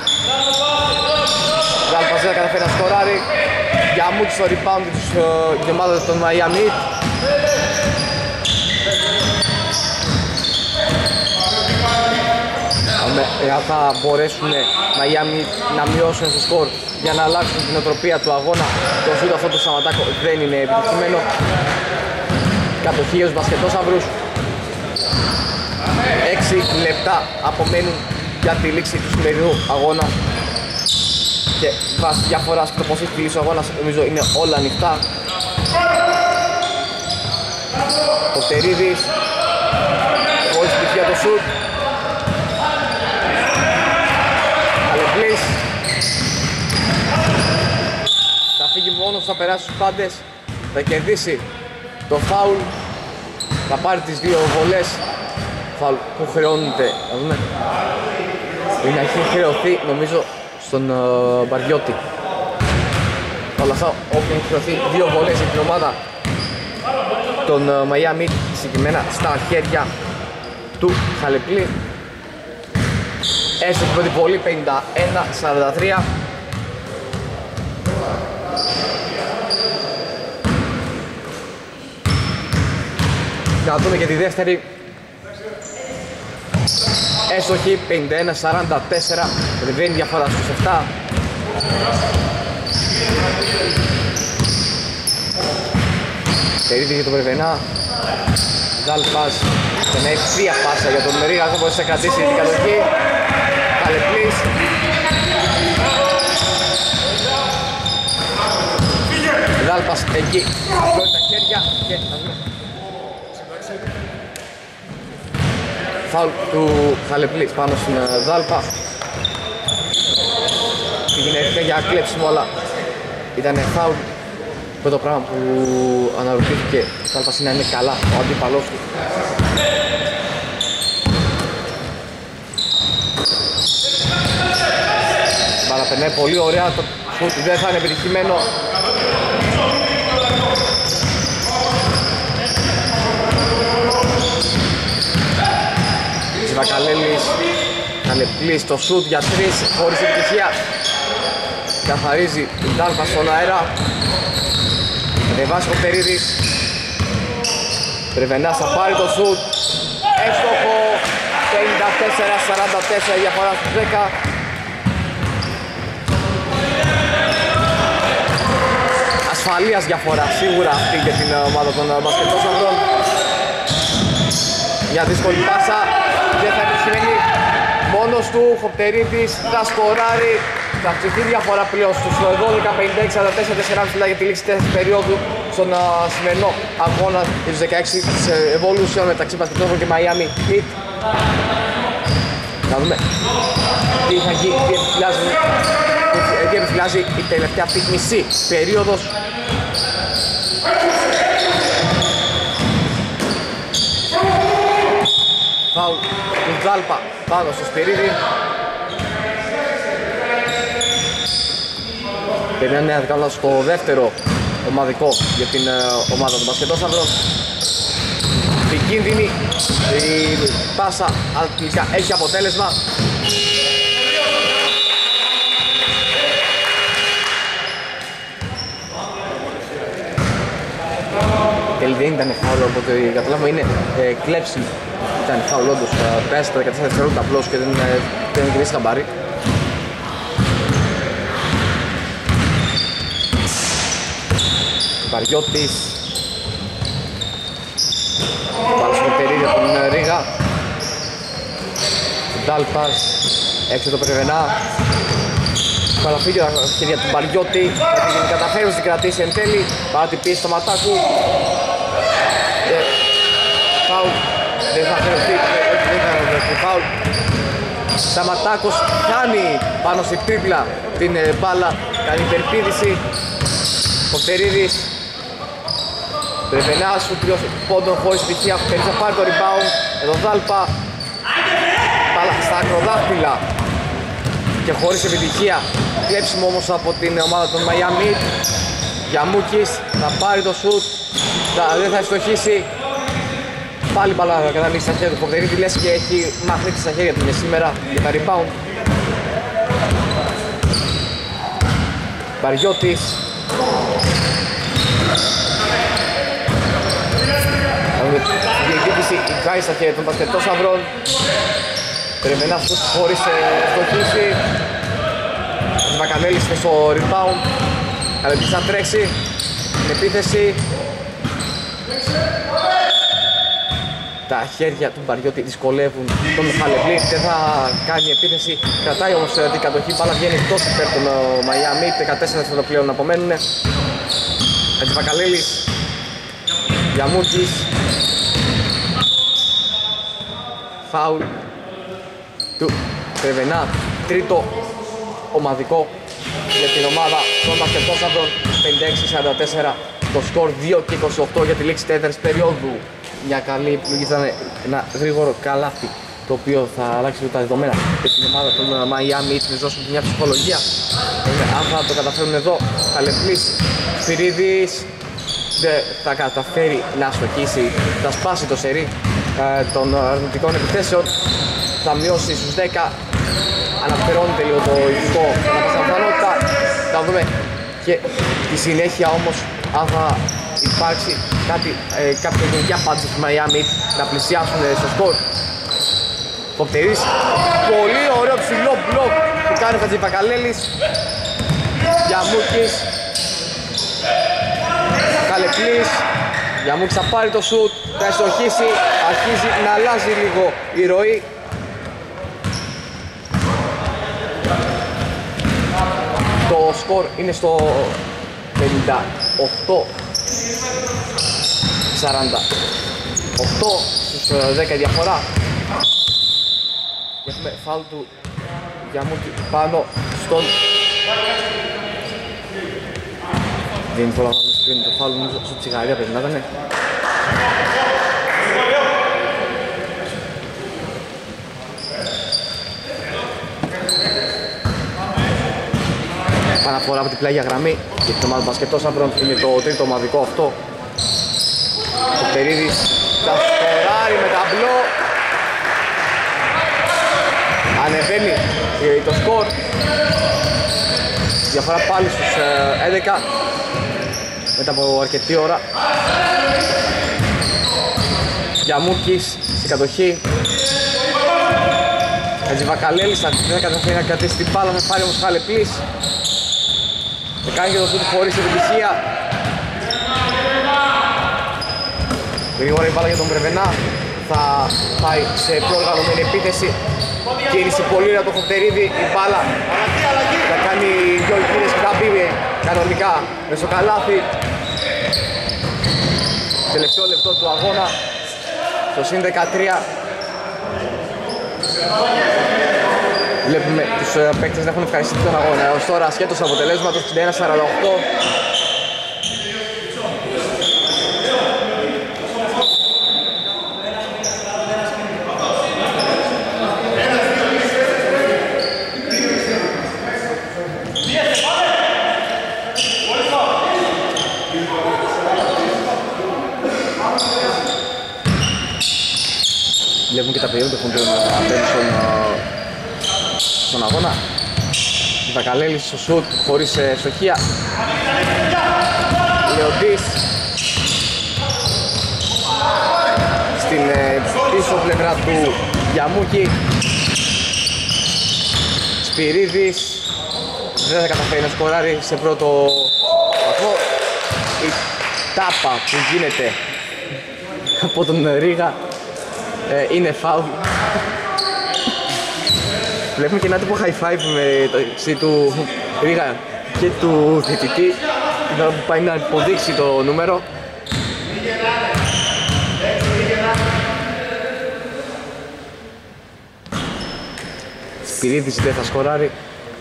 Γαλπας δεν καταφέρει να σκοράρει. Γιαμούκης στο rebound για την ομάδα των Miami. Θα μπορέσουν Miami να μειώσουν στο σκορ για να αλλάξουν την οτροπία του αγώνα. Το σούτ αυτό του Σταματάκο δεν είναι επιτυχημένο. Κατοχή για τους μπασκετόσαυρους. έξι λεπτά απομένουν για τη λήξη του σημερινού αγώνα. Και βάσει διαφοράς και το πως έχει κλείσει ο αγώνας, νομίζω είναι όλα ανοιχτά. Ο Τερίδης χωρίς επιτυχία το σουτ. Καλεπλής θα φύγει μόνος, θα περάσει τους πάντες, θα κερδίσει το φάουλ, θα πάρει τις δύο βολές φάουλ που χρεώνεται. Να δούμε. Είναι να έχει χρεωθεί νομίζω στον uh, Μπαριώτη. Όλα αυτά, όποιον έχει χρεωθεί δύο βολές για την ομάδα των uh, Miami, συγκεκριμένα στα χέρια του Χαλεπλή. Έστω την πρώτη βολή, πενήντα ένα σαράντα τρία. Να δούμε και τη δεύτερη. Έστοχη, πενήντα ένα σαράντα τέσσερα, ρεβαίνει διαφορά στους επτά. Περίπτωση για τον Πρεβενά. Δάλπας, και να έχει τρία πάσα για τον Ρίγα, θα μπορέσει να κρατήσει την κατοχή. Καλεπλής. Δάλπας εκεί, πλώνει τα χέρια και θα δούμε. Φάουλ του Χαλεπλής πάνω στην Δάλπα. Πήγαινε έρχεται για κλέψιμο, αλλά ήταν φάουλ. Το πράγμα που αναρωτήθηκε ο Δάλπας είναι να είναι καλά ο αντίπαλός του. Μπάλα περνάει πολύ ωραία, το σουτ δεν θα είναι επιτυχημένο. Βακαλέλης, Καλεπλής το σουτ για τρεις, χωρίς επιτυχία. Καθαρίζει η Δάλπα στον αέρα. Ρεβάς Κοπτερίδης. Πρεβενάς θα πάρει το σουτ. Εύστοχο, πενήντα τέσσερα σαράντα τέσσερα η διαφορά στους δέκα. Ασφαλείας διαφορά σίγουρα αυτή για την ομάδα των μπασκετόσαυρων. Μια δύσκολη πάσα, δεν θα επιτυχημένη. Μόνος του, Χοπτερίδης θα σκοράρει. Θα αυξηθεί διαφορά πλέον στους δώδεκα πενήντα έξι σαράντα τέσσερα, τέσσερα κόμμα πέντε για τη λήξη της περίοδου στον uh, σημερινό αγώνα της δεκαέξι της uh, Evolution μεταξύ Μπασκετόβρων και Miami Heat. Να δούμε τι θα γίνει, τι επιφυλάζει, τι επιφυλάζει η τελευταία αυτή μισή περίοδος. Φάουλ του Δάλπα πάνω στο Σπυρίδη. Περιμένουμε να βγάλω στο δεύτερο ομαδικό για την uh, ομάδα των μπασκετόσαυρων. Επικίνδυνη η πάσα, αλλά τελικά έχει αποτέλεσμα. Τελικά δεν ήταν φάουλ, οπότε καταλάβουμε είναι ε, κλέψιμο. Ήταν φάουλ όντως, πέρασε τα δεκατέσσερα δευτερόλεπτα απλώς και δεν, ε, δεν γυρίσει χαμπάρι. Βαριώτης. Βάλω στο περίδι από τον Ρίγα. Ντάλπας. Έξω το Πρεβενά. Παραφύγει τα χέρια του Βαριώτη. Θα την καταφέρει να την κρατήσει εν τέλει. Παρά την πίεση στο Ματάκου. Και φάουλ. Δεν θα φέρει. Δεν θα φέρει φάουλ. Σταματάκος χάνει πάνω στη τρίπλα την μπάλα. Κάνει υπερπήδηση. Κοπτερίδης. Πρεβενάς σου τριών πόντων χωρίς επιτυχία. Θέλει να πάρει το rebound. Εδώ Δάλπα. Μπάλα στα ακροδάχτυλα και χωρίς επιτυχία. Κλέψιμο όμως από την ομάδα των Miami. Γιαμούκης θα πάρει το shoot. Δεν θα ευστοχίσει. Πάλι μπάλα καταλήξει στα χέρια του Κοπτερίδη. Λες και έχει μαχνίξει στα χέρια του σήμερα για τα rebound. Βαριώτης. Η διεκδίκηση ικάει στα χέρια των μπασκετόσαυρων. Πρεβενά σουτ χωρίς ευστοχίσει. Βακανέλης και στο rebound. Καλεπής θα τρέξει την επίθεση. Τα χέρια του Μπαριώτη δυσκολεύουν τον Χαλεπλή. Δεν θα κάνει επίθεση. Κρατάει όμως την κατοχή. Μπάλα βγαίνει εκτός υπέρ των Miami. δεκατέσσερα δευτερόλεπτα πλέον να απομένουν. Βακανέλης. Γιαμούκης. Φάουλ του Πρεβενά. Τρίτο ομαδικό για την ομάδα των μπασκετόσαυρων. πενήντα έξι σαράντα τέσσερα το σκορ, δύο και είκοσι οκτώ για τη λήξη τέταρτης περίοδου. Μια καλή επιλογή ήταν ένα γρήγορο καλάθι το οποίο θα αλλάξει τα δεδομένα για την ομάδα των Miami. Έτσι να δώσουν μια ψυχολογία. Αν θα το καταφέρουν εδώ, Καλεπλής, Σπυρίδης δεν θα καταφέρει να στοχίσει, θα σπάσει το σερί ε, των αρνητικών επιθέσεων, θα μειώσει στους δέκα, αναπτερώνεται λίγο το ηθικό θα δούμε και τη συνέχεια όμως αν θα υπάρξει κάτι, ε, κάποια γενική απάντηση του Miami Heat να πλησιάσουν ε, στο σκορ. Κοπτερής, πολύ ωραίο ψηλό μπλοκ που κάνει ο Χατζηβακαλέλης. Γιαμούκης, Καλεπλής, Γιαμούκης θα πάρει το σουτ, θα εστοχίσει, αρχίζει να αλλάζει λίγο η ροή. Το σκορ είναι στο πενήντα οκτώ σαράντα οκτώ στους δέκα διαφορά. Έχουμε φάουλ του Γιαμούκη πάνω στον... Δεν είναι πολλά να σκρίνει το φάουλ, νομίζω στο τσιγαρία πρέπει να ήταν. Αναφορά από την πλάγια γραμμή και την ομάδα Μπασκετόσαυρων είναι το τρίτο ομαδικό αυτό. Ο Περίδης τα σκοράρει με ταμπλό. Ανεβαίνει το σκορ. Διαφορά πάλι στους έντεκα μετά από αρκετή ώρα. Γιαμούκης στην κατοχή. Χατζηβακαλέλης δεν καταφέρει να κρατήσει την μπάλα, θα πάρει όμως Χαλεπλής. Θα κάνει και το σούτ χωρίς επιτυχία. Γρήγορα η μπάλα για τον Πρεβενά. Θα πάει σε προοργανωμένη επίθεση. Κίνηση πολύ ωραία το Χοπτερίδη. Η μπάλα θα κάνει δυο κίνηση και θα μπει κανονικά μες στο καλάθι. Τελευταίο λεπτό του αγώνα. Στο συν δεκατρία. Βλέπουμε τους uh, παίκτες να έχουν ευχαριστήσει τον αγώνα. Έως τώρα ασχέτως αποτελέσματος εξήντα ένα σαράντα οκτώ. Βλέπουμε και τα παιδιά που έχουν μπαίνει στον, στον αγώνα. Βακαλέλης στο σουτ χωρίς ευστοχία. Λεοντής στην πίσω πλευρά του Γιαμούκη. Σπυρίδης δεν θα καταφέρει να σκοράρει σε πρώτο βαθμό. Η τάπα που γίνεται από τον Ρίγα ε, είναι φάουλ. Βλέπουμε και ένα τύπο high five μεταξύ του Ρίγα και του διαιτητή την ώρα που πάει να υποδείξει το νούμερο. Σπυρίδης δεν θα σκοράρει.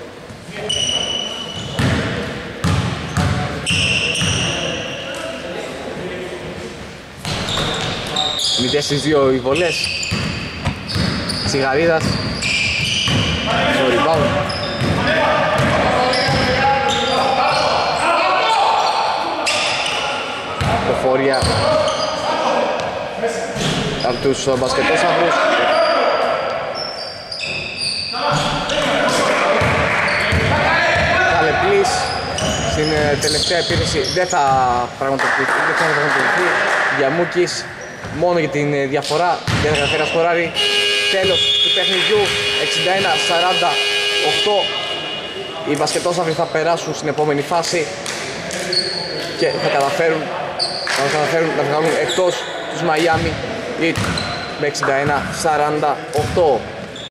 Μηδέν στις δύο οι βολές. Τσιγαρίδας στο rebound. Προφορία από τους μπασκετόσαυρους. Καλεπλής στην τελευταία επίθεση δεν θα πραγματοποιηθεί. Δεν θα πραγματοποιηθεί. Γιαμούκης μόνο για την διαφορά δεν θα καταφέρει να σκοράρει. Τέλος του παιχνιδιού εξήντα ένα σαράντα οκτώ. Οι μπασκετόσαυροι θα περάσουν στην επόμενη φάση και θα καταφέρουν, θα καταφέρουν να βγάλουν εκτός τους Miami Heat με εξήντα ένα σαράντα οκτώ.